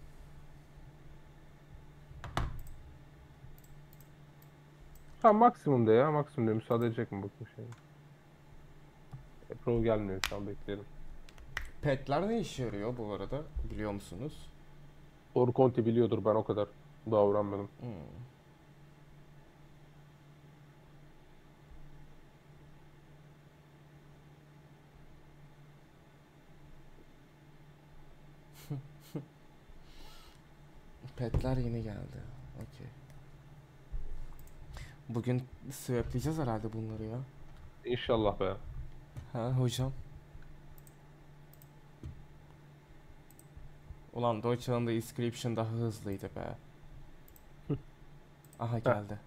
Ha maksimum de ya maksimum de müsaade edecek mi bakayım şey. April gelmiyor şu an bekleyelim. Petler ne işe yarıyor bu arada? Biliyor musunuz? Doğru Conti biliyordur ben o kadar davranmadım. Petler yeni geldi. Okey. Bugün swaplayacağız herhalde bunları ya. İnşallah be. Ha hocam. Ulan Deutschland'ın da inscription daha hızlıydı be. Aha geldi.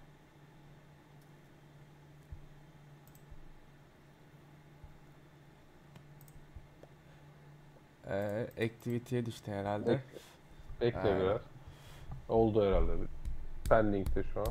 Activity'ye düştü herhalde. Bekle Aynen. biraz. Oldu herhalde. Pending'de şu an.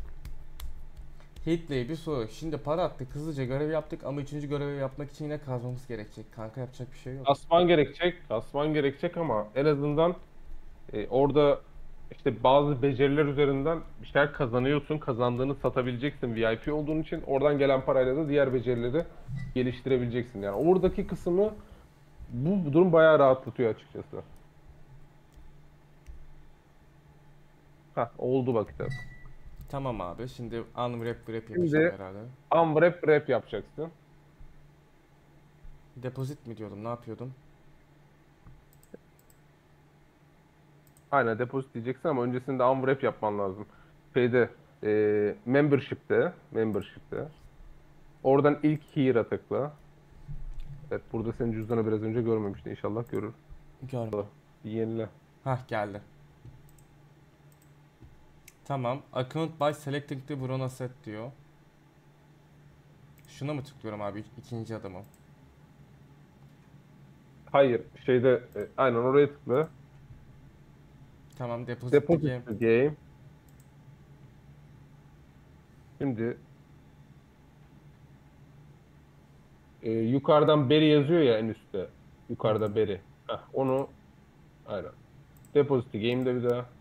Hitley bir soru. Şimdi para attık, hızlıca görev yaptık ama üçüncü görevi yapmak için yine kazmamız gerekecek. Kanka yapacak bir şey yok. Kasman gerekecek. Kasman gerekecek ama en azından orada işte bazı beceriler üzerinden bir şeyler kazanıyorsun. Kazandığını satabileceksin VIP olduğun için. Oradan gelen parayla da diğer becerileri geliştirebileceksin. Yani oradaki kısmı bu durum bayağı rahatlatıyor açıkçası. Hah oldu bak işte. Tamam abi. Şimdi unwrap wrap Şimdi- yapacağım herhalde. Unwrap wrap yapacaksın. Deposit mi diyordum? Ne yapıyordum? Aynen deposit diyeceksin ama öncesinde unwrap yapman lazım. Şeyde membership'te. Oradan ilk here'a tıkla. Evet burada senin cüzdanı biraz önce görmemişti. İnşallah görür. Görmedim. Bir yenile. Hah geldi. Tamam. Account by selecting the Bruno set diyor. Şuna mı tıklıyorum abi? İkinci adımı. Hayır şeyde aynen oraya tıkla. Tamam. Deposit, the Deposit game. to game. Şimdi Yukarıdan beri yazıyor ya en üstte. Yukarıda beri. Heh, onu aynen. Deposit game'de bir daha.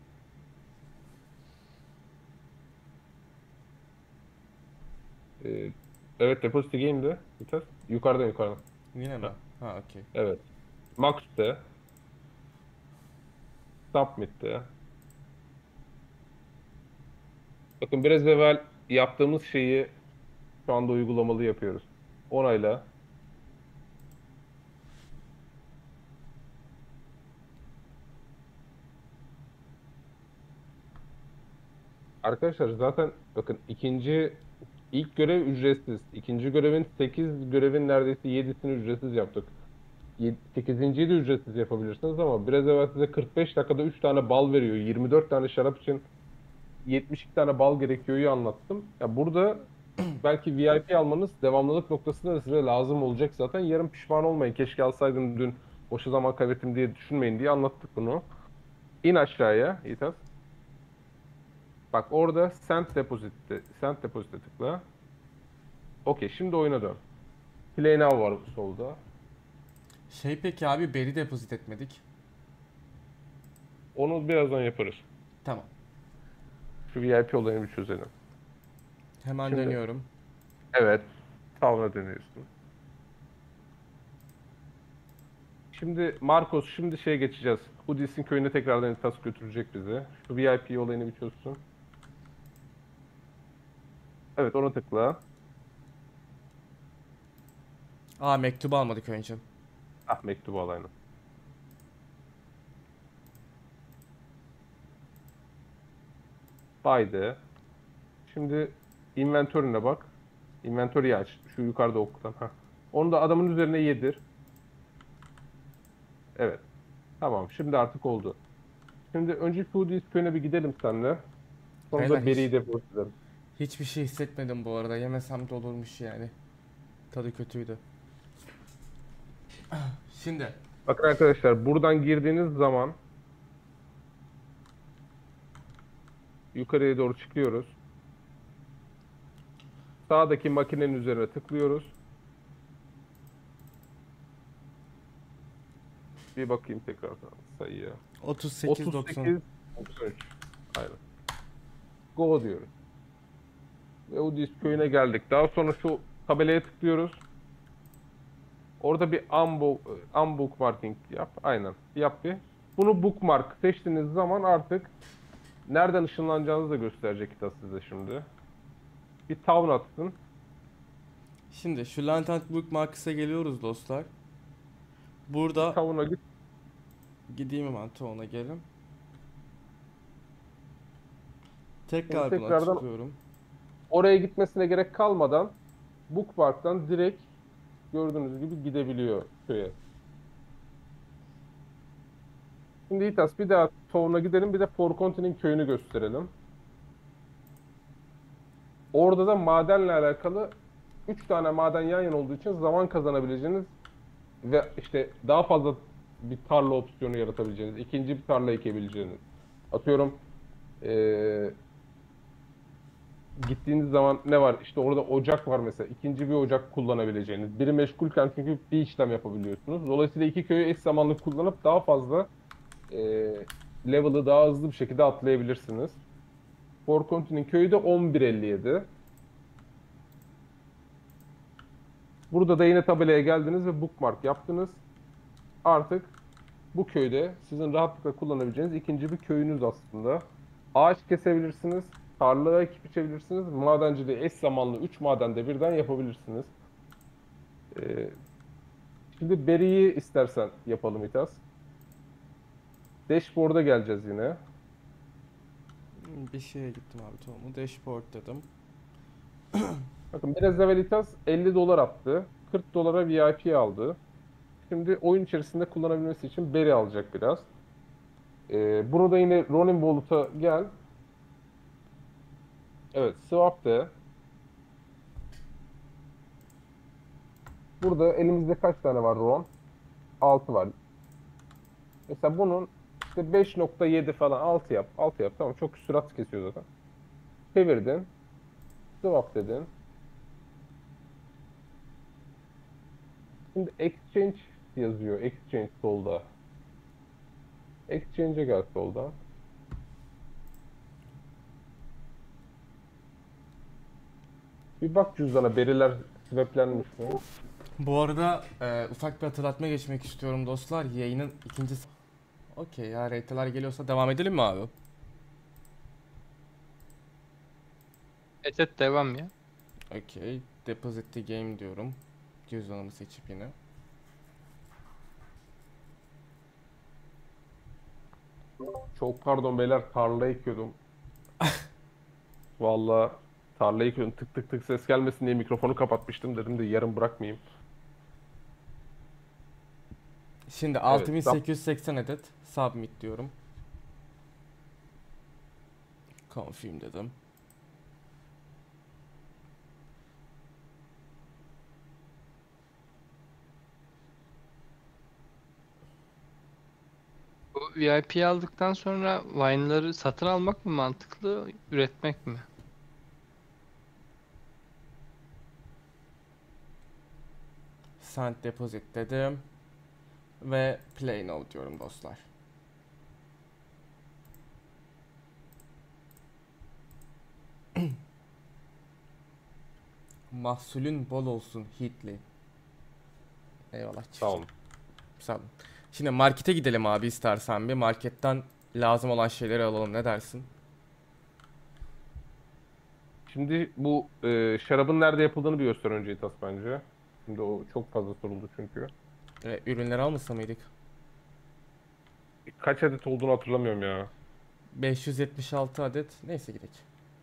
Ee, evet deposit game'de. Vites. Yukarıda yukarıda. Yine mi? Heh, Ha, okey. evet. Max'te. Submit'te. Bakın biraz evvel yaptığımız şeyi şu anda uygulamalı yapıyoruz. Onayla. Arkadaşlar zaten bakın ilk görev ücretsiz. İkinci görevin 8 görevin neredeyse 7'sini ücretsiz yaptık. 8.'yi de ücretsiz yapabilirsiniz ama biraz evvel size 45 dakikada 3 tane bal veriyor. 24 tane şarap için 72 tane bal gerekiyor'yu anlattım. Ya burada belki VIP almanız devamlılık noktasında da size lazım olacak zaten. Yarın pişman olmayın. Keşke alsaydım dün boşa zaman kaybettim diye düşünmeyin diye anlattık bunu. İn aşağıya İtas. Bak orada Send Deposit'e tıkla. Okey şimdi oyuna dön. Play Now var solda. Şey peki abi, beri depozit etmedik. Onu birazdan yaparız. Tamam. Şu VIP olayını bir çözelim. Hemen Şimdi- dönüyorum. Evet. Town'a dönüyorsun. Şimdi Marcos şimdi şeye geçeceğiz. Hoodies'in köyüne tekrardan task götürecek bizi. Şu VIP olayını bir çözsün. Evet ona tıkla. Aa, mektubu almadık önce. Ah mektubu alayını. Haydi. Şimdi inventörüne bak. Inventörü aç. Şu yukarıda okutan. Heh. Onu da adamın üzerine yedir. Evet. Tamam. Şimdi artık oldu. Şimdi önce Hoodies köyüne bir gidelim seninle. Sonra Beyler, da Beri'yi depozit edelim. Hiçbir şey hissetmedim bu arada. Yemesem de olurmuş yani. Tadı kötüydü. Şimdi Bakın arkadaşlar buradan girdiğiniz zaman yukarıya doğru çıkıyoruz. Sağdaki makinenin üzerine tıklıyoruz. Bir bakayım tekrar sayıya. 38.90. 38 93. Aynen. Go diyoruz. Ve Udis köyüne geldik. Daha sonra şu tabelaya tıklıyoruz. Orada bir unbookmarking yap. Aynen. Yap bir. Bunu bookmark seçtiğiniz zaman artık nereden ışınlanacağınızı da gösterecek kitap size şimdi. Bir town atsın. Şimdi şu Lantern Bookmarks'a geliyoruz dostlar. Burada Town'a git. gideyim hemen Town'a gelin. Tekrar Şimdi buna tekrardan- tıklıyorum. Oraya gitmesine gerek kalmadan bookmark'tan direkt gördüğünüz gibi gidebiliyor köye. Şimdi İtas bir daha Town'a gidelim bir de Forcontin'in köyünü gösterelim. Orada da madenle alakalı 3 tane maden yan yana olduğu için zaman kazanabileceğiniz ve işte daha fazla bir tarla opsiyonu yaratabileceğiniz, ikinci bir tarla ekebileceğiniz. Atıyorum gittiğiniz zaman ne var? İşte orada ocak var mesela. İkinci bir ocak kullanabileceğiniz. Biri meşgulken çünkü bir işlem yapabiliyorsunuz. Dolayısıyla iki köyü eş zamanlı kullanıp daha fazla level'ı daha hızlı bir şekilde atlayabilirsiniz. Forcontin'in köyü de 11.57. Burada da yine tabelaya geldiniz ve bookmark yaptınız. Artık bu köyde sizin rahatlıkla kullanabileceğiniz ikinci bir köyünüz aslında. Ağaç kesebilirsiniz, tarla ekip biçebilirsiniz, madenciliği eş zamanlı 3 madende birden yapabilirsiniz. Ee, Şimdi Beri'yi istersen yapalım İtas. Dashboard'a geleceğiz yine. Bir şeye gittim abi, Town'u dashboard dedim. Bakın biraz evvel İtas 50 dolar attı. 40 dolara VIP aldı. Şimdi oyun içerisinde kullanabilmesi için Beri alacak biraz. Bunu da yine Ronin Wallet'a gel. Evet, swap de. Burada elimizde kaç tane var Ron? 6 var. Mesela bunun işte 5.7 falan 6 yap. 6 yap. Tamam çok sürat kesiyor zaten. Çevirdin. Swap dedin. Şimdi exchange yazıyor. Exchange solda. Exchange'e gel solda. Bir bak cüzdana veriler swaplenmiş mi? Bu arada ufak bir hatırlatma geçmek istiyorum dostlar. Yayının ikinci... Okey ya, RT'ler geliyorsa devam edelim mi abi? Evet devam ya. Okey. Deposit the game diyorum. Cüzdanımı seçip yine. Çok pardon beyler, tarla ekiyordum. Vallahi tarla ekiyordum. Tık tık tık ses gelmesin diye mikrofonu kapatmıştım, dedim de yarım bırakmayayım. Şimdi Evet. 6880 adet submit diyorum. Confirm dedim. Bu VIP'yi aldıktan sonra Vine'ları satın almak mı mantıklı, üretmek mi? Send deposit dedim. Ve play now diyorum dostlar. Mahsulün bol olsun Hitli. Eyvallah çiftçi. Tamam. Sağ olun. Şimdi markete gidelim abi, istersen bir. Marketten lazım olan şeyleri alalım, ne dersin? Şimdi bu şarabın nerede yapıldığını bir göster önce İtas bence. Şimdi o çok fazla soruldu çünkü. Ürünleri almasa mıydık? Kaç adet olduğunu hatırlamıyorum ya. 576 adet. Neyse gidelim.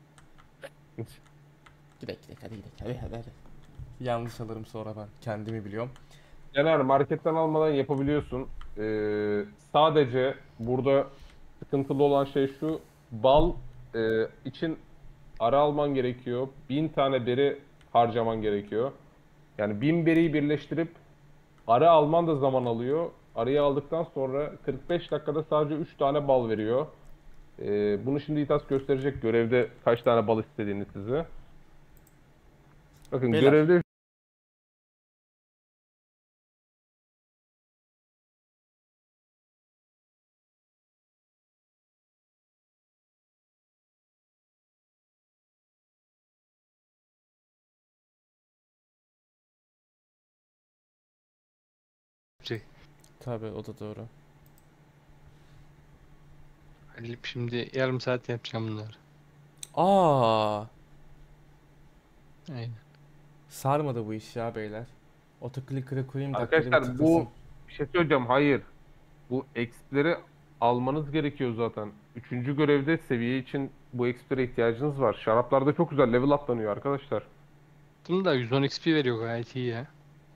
Gidelim hadi gidelim. Hadi. Yanlış alırım sonra ben. Kendimi biliyorum. Yani marketten almadan yapabiliyorsun. Sadece burada sıkıntılı olan şey şu. Bal için ara alman gerekiyor. 1000 tane beri harcaman gerekiyor. Yani 1000 beriyi birleştirip ara alman da zaman alıyor. Arıyı aldıktan sonra 45 dakikada sadece 3 tane bal veriyor. Bunu şimdi İtas gösterecek görevde kaç tane bal istediğini size. Bakın Beyler. görevde Şey, Tabii, o da doğru. Halil şimdi yarım saat yapacağım bunları. Aa, Aynen. sarmadı bu iş ya beyler. Autoclicker'ı koyayım da akıllı bir arkadaşlar tıklasın. bu bir şey söyleyeceğim. Hayır. Bu exp'leri almanız gerekiyor zaten. Üçüncü görevde seviye için bu exp'lere ihtiyacınız var. Şaraplarda çok güzel level atlanıyor arkadaşlar. Bunu da 110 XP veriyor, gayet iyi ya.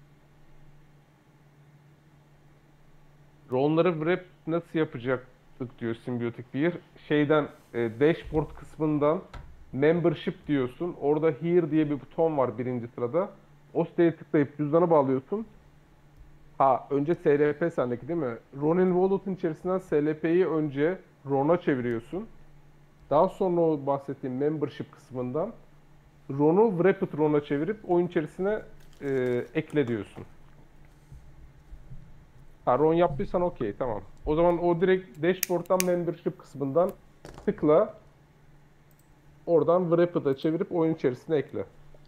Onları wrap nasıl yapacaktık diyor Symbiotic bir. Şeyden dashboard kısmından membership diyorsun. Orada here diye bir buton var birinci sırada. O siteye tıklayıp cüzdana bağlıyorsun. Ha, önce SLP sendeki değil mi? Ronin Wallet'ın içerisinden SLP'yi önce RON'a çeviriyorsun. Daha sonra o bahsettiğim membership kısmından RON'u Wrapped RON'a çevirip oyun içerisine ekle diyorsun. Ha, RON yaptıysan okey, tamam. O zaman o direkt dashboard'dan membership kısmından tıkla. Oradan Wrapped'a çevirip oyun içerisine ekle.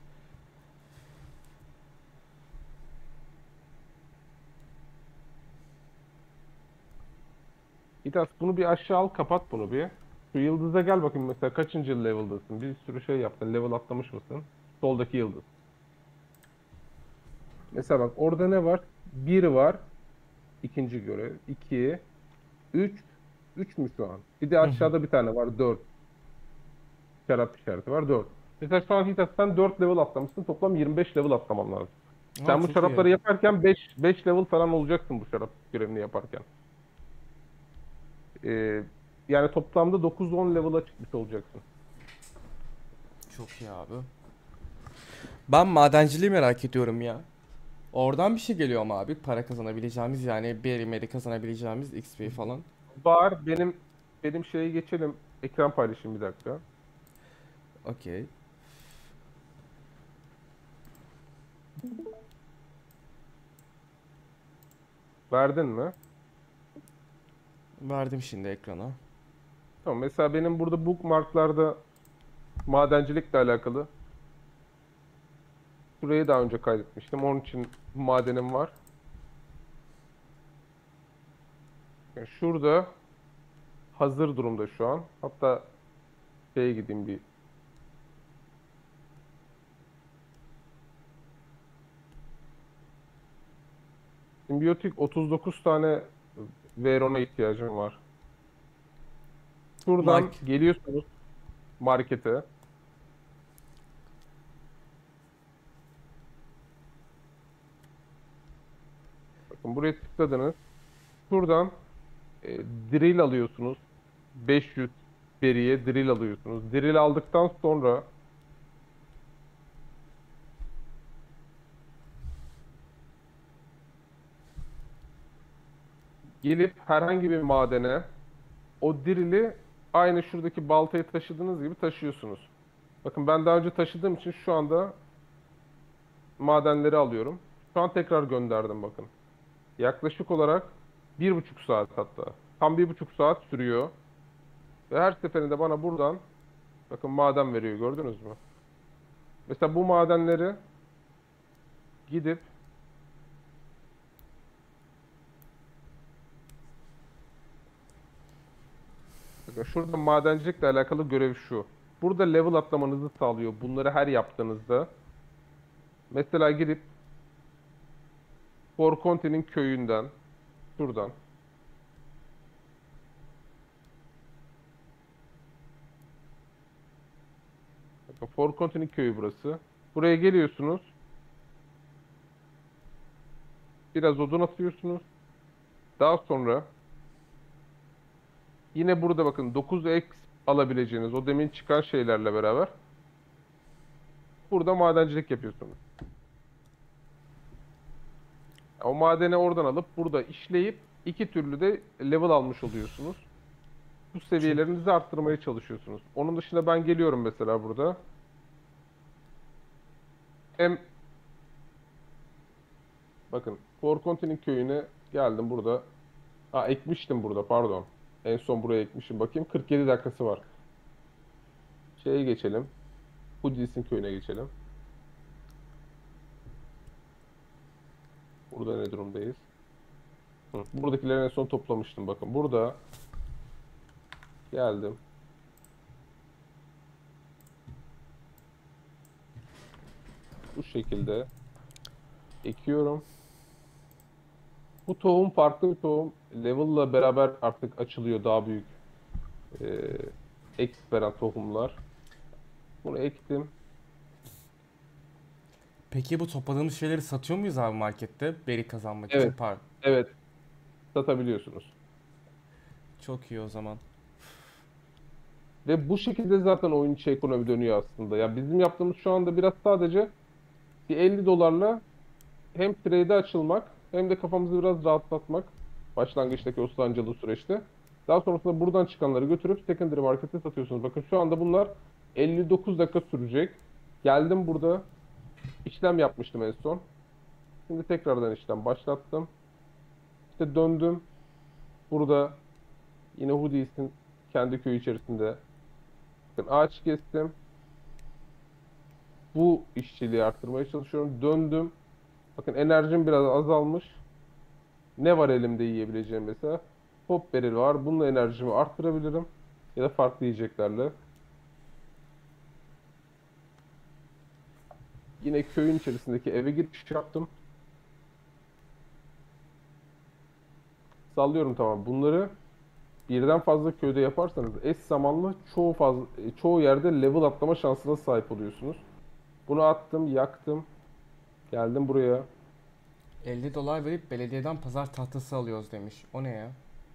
İdas bunu bir aşağı al, kapat bunu bir. Şu yıldıza gel bakayım, mesela kaçıncı level'dasın? Bir sürü şey yaptın. Level atlamış mısın? Soldaki yıldız. Mesela bak orada ne var? 1 var. İkinci görev. 2, 3. 3 mü şu an? Bir de aşağıda bir tane var. 4. Şarap işareti var. 4. Mesela şu an Hitas sen 4 level atlamışsın. Toplam 25 level atlaman lazım. Aa, Sen bu çok şarapları iyi. yaparken 5 level falan olacaksın bu şarap görevini yaparken. Ee, Yani toplamda 9-10 level'a çıkmış olacaksın. Çok iyi abi. Ben madenciliği merak ediyorum ya. Oradan bir şey geliyor mu abi? Para kazanabileceğimiz, yani bir kazanabileceğimiz XP falan. Var. Benim şeye geçelim. Ekran paylaşayım bir dakika. Okey. Verdin mi? Verdim şimdi ekrana. Tamam. Mesela benim burada bookmarklarda madencilikle alakalı. Şurayı daha önce kaydetmiştim. Onun için madenim var. Yani şurada hazır durumda şu an. Hatta şeye gideyim bir. Simbiyotik 39 tane Veron'a ihtiyacım var. Şuradan geliyorsunuz markete. Bakın buraya tıkladınız. Şuradan e, drill alıyorsunuz. 500 beriye drill alıyorsunuz. Drill aldıktan sonra gelip herhangi bir madene o drill'i aynı şuradaki baltayı taşıdığınız gibi taşıyorsunuz. Bakın ben daha önce taşıdığım için şu anda madenleri alıyorum. Şu an tekrar gönderdim bakın. Yaklaşık olarak 1,5 saat hatta. Tam 1,5 saat sürüyor. Ve her seferinde bana buradan bakın maden veriyor gördünüz mü? Mesela bu madenleri gidip bakın şurada madencilikle alakalı görev şu. Burada level atlamanızı sağlıyor. Bunları her yaptığınızda. Mesela gidip Forconti'nin köyünden şuradan bakın Forconti'nin köyü burası. Buraya geliyorsunuz. Biraz odun atıyorsunuz. Daha sonra yine burada bakın 9x alabileceğiniz o demin çıkan şeylerle beraber burada madencilik yapıyorsunuz. O madeni oradan alıp burada işleyip iki türlü de level almış oluyorsunuz. Bu seviyelerinizi arttırmaya çalışıyorsunuz. Onun dışında ben geliyorum mesela burada. Hem bakın Forconti'nin köyüne geldim burada. Ha ekmiştim burada pardon. En son buraya ekmişim. Bakayım 47 dakikası var. Şeye geçelim. Hudis'in köyüne geçelim. Burada ne durumdayız? Buradakileri en son toplamıştım bakın. Burada geldim. Bu şekilde ekiyorum. Bu tohum farklı bir tohum. Level'la beraber artık açılıyor daha büyük eks veren tohumlar. Bunu ektim. Peki bu topladığımız şeyleri satıyor muyuz abi markette? Beri kazanmak için. Evet, evet satabiliyorsunuz. Çok iyi o zaman. Ve bu şekilde zaten oyun içi ekonomi dönüyor aslında. Ya bizim yaptığımız şu anda biraz sadece bir 50 dolarla hem trade'e açılmak hem de kafamızı biraz rahatlatmak başlangıçtaki o sancılı süreçte. Daha sonrasında buradan çıkanları götürüp secondary markete satıyorsunuz. Bakın şu anda bunlar 59 dakika sürecek. Geldim burada işlem yapmıştım en son. Şimdi tekrardan işlem başlattım. İşte döndüm. Burada yine Hoodies'in kendi köyü içerisinde bakın ağaç kestim. Bu işçiliği arttırmaya çalışıyorum. Döndüm. Bakın enerjim biraz azalmış. Ne var elimde yiyebileceğim mesela? Pop berry var. Bununla enerjimi arttırabilirim. Ya da farklı yiyeceklerle. Yine köyün içerisindeki eve giriş yaptım. Sallıyorum tamam. Bunları birden fazla köyde yaparsanız eş zamanlı çoğu yerde level atlama şansına sahip oluyorsunuz. Bunu attım, yaktım. Geldim buraya. 50 dolar verip belediyeden pazar tahtası alıyoruz demiş. O ne ya?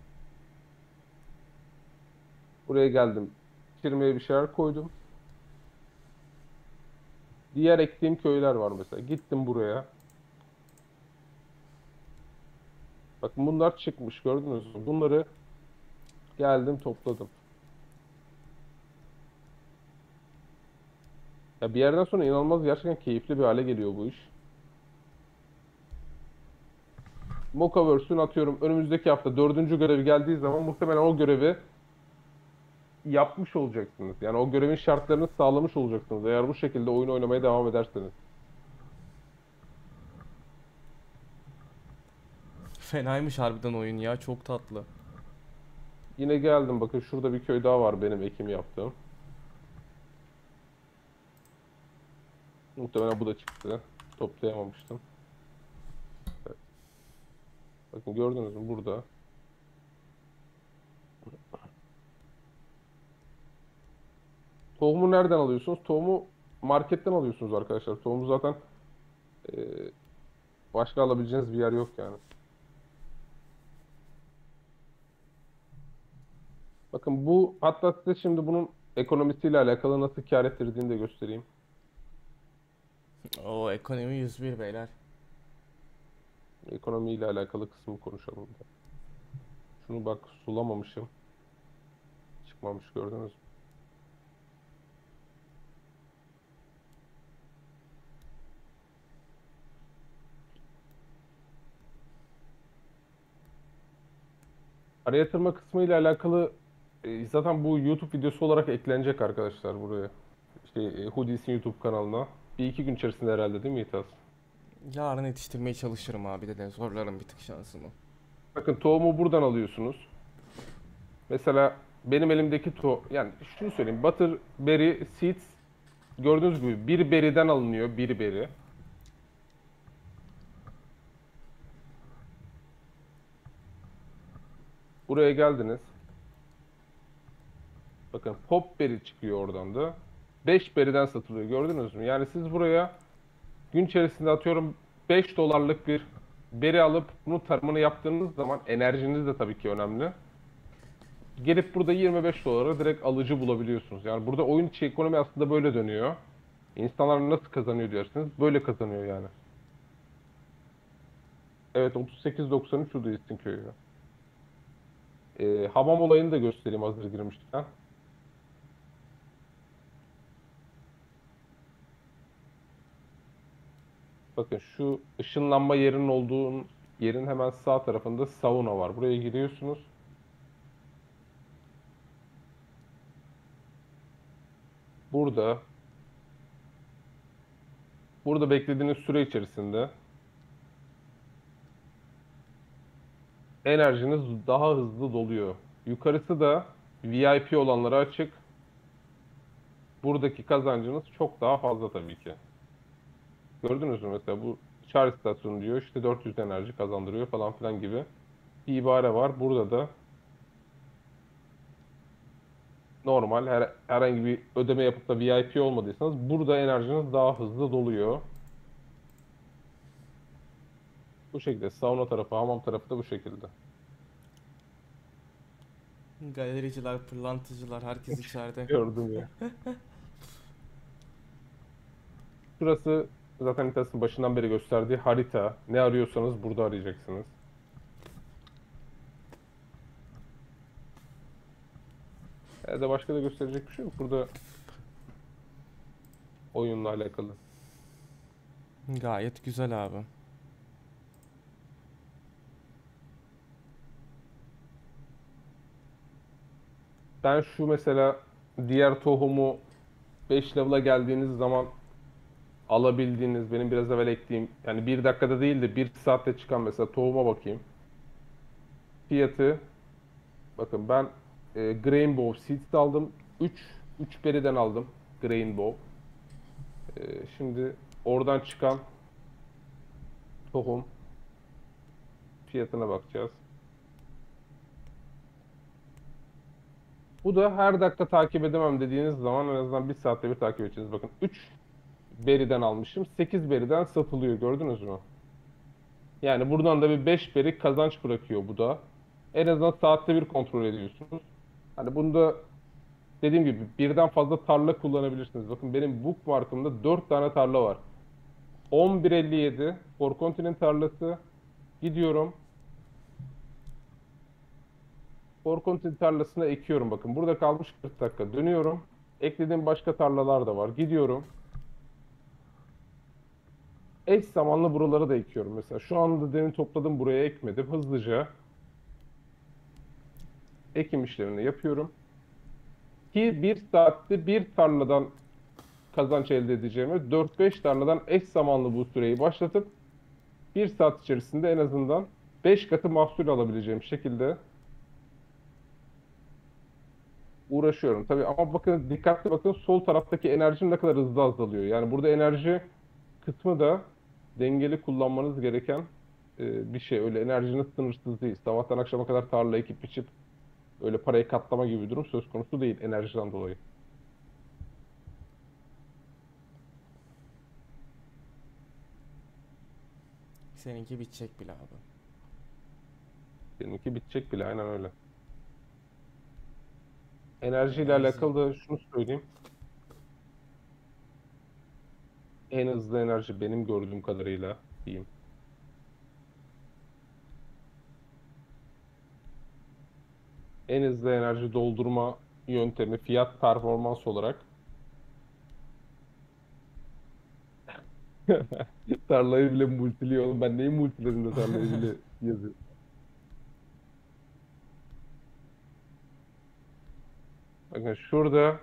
Buraya geldim. Pişirmeye bir şeyler koydum. Diğer ektiğim köyler var mesela. Gittim buraya. Bakın bunlar çıkmış gördünüz mü? Bunları geldim topladım. Ya bir yerden sonra inanılmaz gerçekten keyifli bir hale geliyor bu iş. Mokaverse'ün atıyorum önümüzdeki hafta dördüncü görevi geldiği zaman muhtemelen o görevi yapmış olacaksınız. Yani o görevin şartlarını sağlamış olacaksınız. Eğer bu şekilde oyun oynamaya devam ederseniz. Fenaymış harbiden oyun ya. Çok tatlı. Yine geldim, bakın şurada bir köy daha var benim ekim yaptığım. Muhtemelen bu da çıktı. Toplayamamıştım. Evet. Bakın gördünüz mü burada. Tohumu nereden alıyorsunuz? Tohumu marketten alıyorsunuz arkadaşlar. Tohumu zaten e, başka alabileceğiniz bir yer yok yani. Bakın bu, hatta size şimdi bunun ekonomisiyle alakalı nasıl kâr ettirdiğini de göstereyim. O ekonomi 101 beyler. Ekonomiyle alakalı kısmı konuşalım da. Şunu bak, sulamamışım. Çıkmamış, gördünüz mü? Araya yatırma kısmı ile alakalı zaten bu YouTube videosu olarak eklenecek arkadaşlar buraya. İşte Hoodies'in YouTube kanalına. Bir iki gün içerisinde herhalde, değil mi İhtas? Yarın yetiştirmeye çalışırım abi de zorlarım bir tık şansımı. Bakın tohumu buradan alıyorsunuz. Mesela benim elimdeki yani şunu söyleyeyim. Butterberry Seeds gördüğünüz gibi bir beriden alınıyor. Bir beri. Buraya geldiniz. Bakın Popberry çıkıyor oradan da. 5 beriden satılıyor, gördünüz mü? Yani siz buraya gün içerisinde atıyorum 5 dolarlık bir beri alıp bunun tarımını yaptığınız zaman, enerjiniz de tabii ki önemli. Gelip burada 25 dolara direkt alıcı bulabiliyorsunuz. Yani burada oyun içi ekonomi aslında böyle dönüyor. İnsanlar nasıl kazanıyor dersiniz, böyle kazanıyor yani. Evet, 38.93 Udyss'in köyü. Hamam olayını da göstereyim hazır girmişken. Bakın şu ışınlanma yerinin olduğu yerin hemen sağ tarafında sauna var. Buraya giriyorsunuz. Burada beklediğiniz süre içerisinde enerjiniz daha hızlı doluyor. Yukarısı da VIP olanlara açık. Buradaki kazancınız çok daha fazla tabii ki. Gördünüz mü mesela, bu şarj istasyonu diyor işte 400 enerji kazandırıyor falan filan gibi bir ibare var. Burada da normal herhangi bir ödeme yapıp da VIP olmadıysanız burada enerjiniz daha hızlı doluyor. Bu şekilde sauna tarafı, hamam tarafı da bu şekilde. Galericiler, pırlantacılar, herkes içeride. Gördüm ya. Şurası zaten haritasının başından beri gösterdiği harita. Ne arıyorsanız burada arayacaksınız. Ya da başka da gösterecek bir şey yok burada oyunla alakalı. Gayet güzel abi. Ben şu mesela diğer tohumu 5 level'a geldiğiniz zaman alabildiğiniz, benim biraz evvel ektiğim, yani bir dakikada değil de bir saatte çıkan mesela tohuma bakayım. Fiyatı, bakın ben Grainbow Seeds aldım. 3 beriden aldım Grainbow. Şimdi oradan çıkan tohum fiyatına bakacağız. Bu da her dakika takip edemem dediğiniz zaman en azından bir saatte bir takip edeceğiz. Bakın 3 beriden almışım. 8 beriden satılıyor, gördünüz mü? Yani buradan da bir 5 beri kazanç bırakıyor bu da. En azından saatte bir kontrol ediyorsunuz. Hani bunda dediğim gibi birden fazla tarla kullanabilirsiniz. Bakın benim bookmark'ımda 4 tane tarla var. 11.57 For Continent tarlası. Gidiyorum. For Continent tarlasına ekiyorum bakın. Burada kalmış 40 dakika. Dönüyorum. Eklediğim başka tarlalar da var. Gidiyorum. Eş zamanlı buralara da ekiyorum mesela. Şu anda demin topladım, buraya ekmedim. Hızlıca ekim işlemini yapıyorum. Ki bir saatte bir tarladan kazanç elde edeceğime 4-5 tarladan eş zamanlı bu süreyi başlatıp bir saat içerisinde en azından 5 katı mahsul alabileceğim şekilde uğraşıyorum. Tabii ama bakın, dikkatli bakın, sol taraftaki enerjim ne kadar hızlı azalıyor. Yani burada enerji kısmı da dengeli kullanmanız gereken bir şey. Öyle enerjiniz sınırsız değil. Sabahtan akşama kadar tarla ekip biçip öyle parayı katlama gibi bir durum söz konusu değil enerjiden dolayı. Seninki bitecek bile abi. Benimki bitecek bile, aynen öyle. Enerjiyle Enerji. alakalı da şunu söyleyeyim. En hızlı enerji benim gördüğüm kadarıyla diyeyim. En hızlı enerji doldurma yöntemi fiyat performans olarak tarlayı bile multiliyor oğlum. Ben neyi multiledim de tarlayı bile yazıyor. Bakın şurada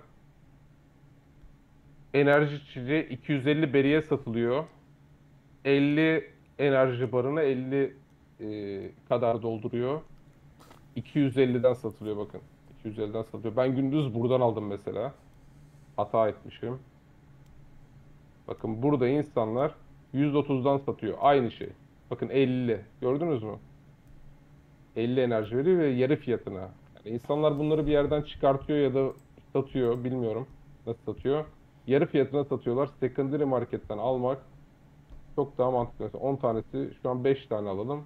enerji içeceği 250 beriye satılıyor. 50 enerji barına 50 kadar dolduruyor. 250'den satılıyor bakın. 250'den satılıyor. Ben gündüz buradan aldım mesela. Hata etmişim. Bakın burada insanlar 130'dan satıyor. Aynı şey. Bakın 50. Gördünüz mü? 50 enerji veriyor ve yarı fiyatına. Yani insanlar bunları bir yerden çıkartıyor ya da satıyor. Bilmiyorum nasıl satıyor. Yarı fiyatına satıyorlar. Secondary marketten almak çok daha mantıklı. Mesela 10 tanesi, şu an 5 tane alalım.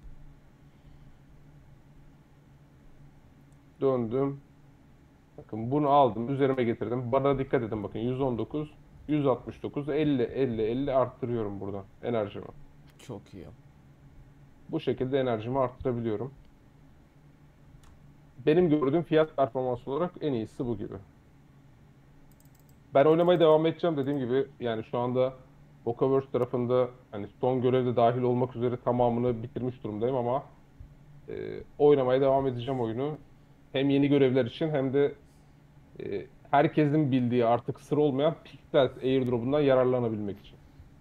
Döndüm. Bakın bunu aldım. Üzerime getirdim. Bana dikkat edin bakın. 119, 169, 50, 50, 50 arttırıyorum buradan enerjimi. Çok iyi. Bu şekilde enerjimi arttırabiliyorum. Benim gördüğüm fiyat performans olarak en iyisi bu gibi. Ben oynamaya devam edeceğim dediğim gibi. Yani şu anda Bokaverse tarafında hani son görevde dahil olmak üzere tamamını bitirmiş durumdayım ama oynamaya devam edeceğim oyunu. Hem yeni görevler için hem de herkesin bildiği artık sır olmayan Pixels airdrop'undan yararlanabilmek için.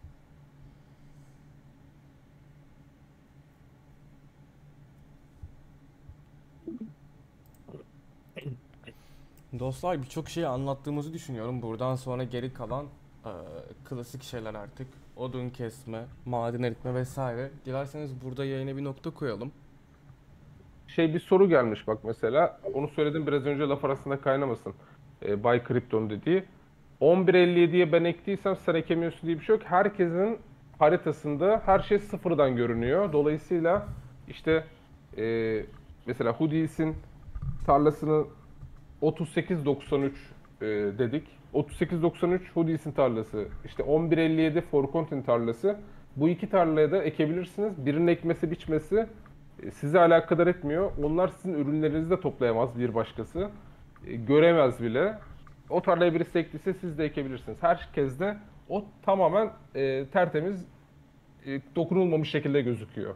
Dostlar, birçok şeyi anlattığımızı düşünüyorum. Buradan sonra geri kalan e, klasik şeyler artık. Odun kesme, maden eritme vesaire. Dilerseniz burada yayına bir nokta koyalım. Bir soru gelmiş bak mesela. Onu söyledim biraz önce, laf arasında kaynamasın. Bay Krypton dediği. 11.57'ye ben ektiysem sen ekemiyorsun diye bir şey yok. Herkesin haritasında her şey sıfırdan görünüyor. Dolayısıyla işte mesela Hoodies'in tarlasını 38.93 dedik. 38.93 Hoodies'in tarlası. İşte 11.57 Forcontin tarlası. Bu iki tarlaya da ekebilirsiniz. Birinin ekmesi biçmesi sizi alakadar etmiyor. Onlar sizin ürünlerinizi de toplayamaz bir başkası. Göremez bile. O tarlaya birisi ektiyse siz de ekebilirsiniz. Herkes de o tamamen tertemiz, dokunulmamış şekilde gözüküyor.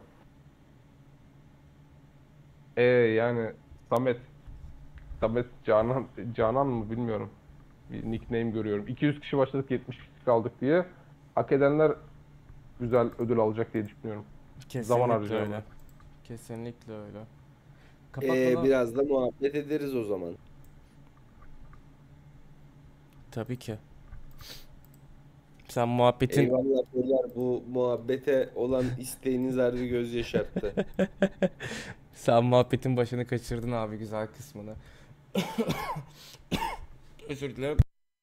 Yani Samet, Samet Canan mı bilmiyorum. Bir nickname görüyorum. 200 kişi başladık, 70 kişi kaldık diye. Hak edenler güzel ödül alacak diye düşünüyorum. Zaman Kesinlikle harcayalım. öyle. Kesinlikle öyle. Kapatmadan Biraz da muhabbet ederiz o zaman. tabii ki. Sen muhabbetin Eyvallah beyler, bu muhabbete olan isteğiniz harbi göz yaşarttı. sen muhabbetin başını kaçırdın abi, güzel kısmını. Özür dilerim.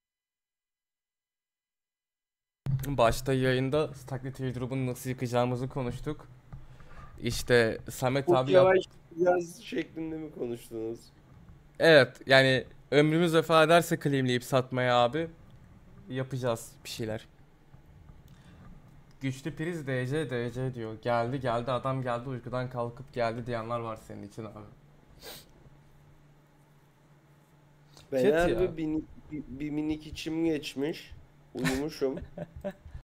Başta yayında Stagnant Airdrop'unu nasıl yıkacağımızı konuştuk. İşte Samet Çok abi yavaş yaz şeklinde mi konuştunuz? Evet, yani ömrümüz vefa ederse claimleyip satmaya abi yapacağız bir şeyler. Güçlü priz DC diyor. Geldi adam geldi, uykudan kalkıp geldi diyenler var senin için abi. Ben Chat harbi ya. bir minik içim geçmiş. Uyumuşum.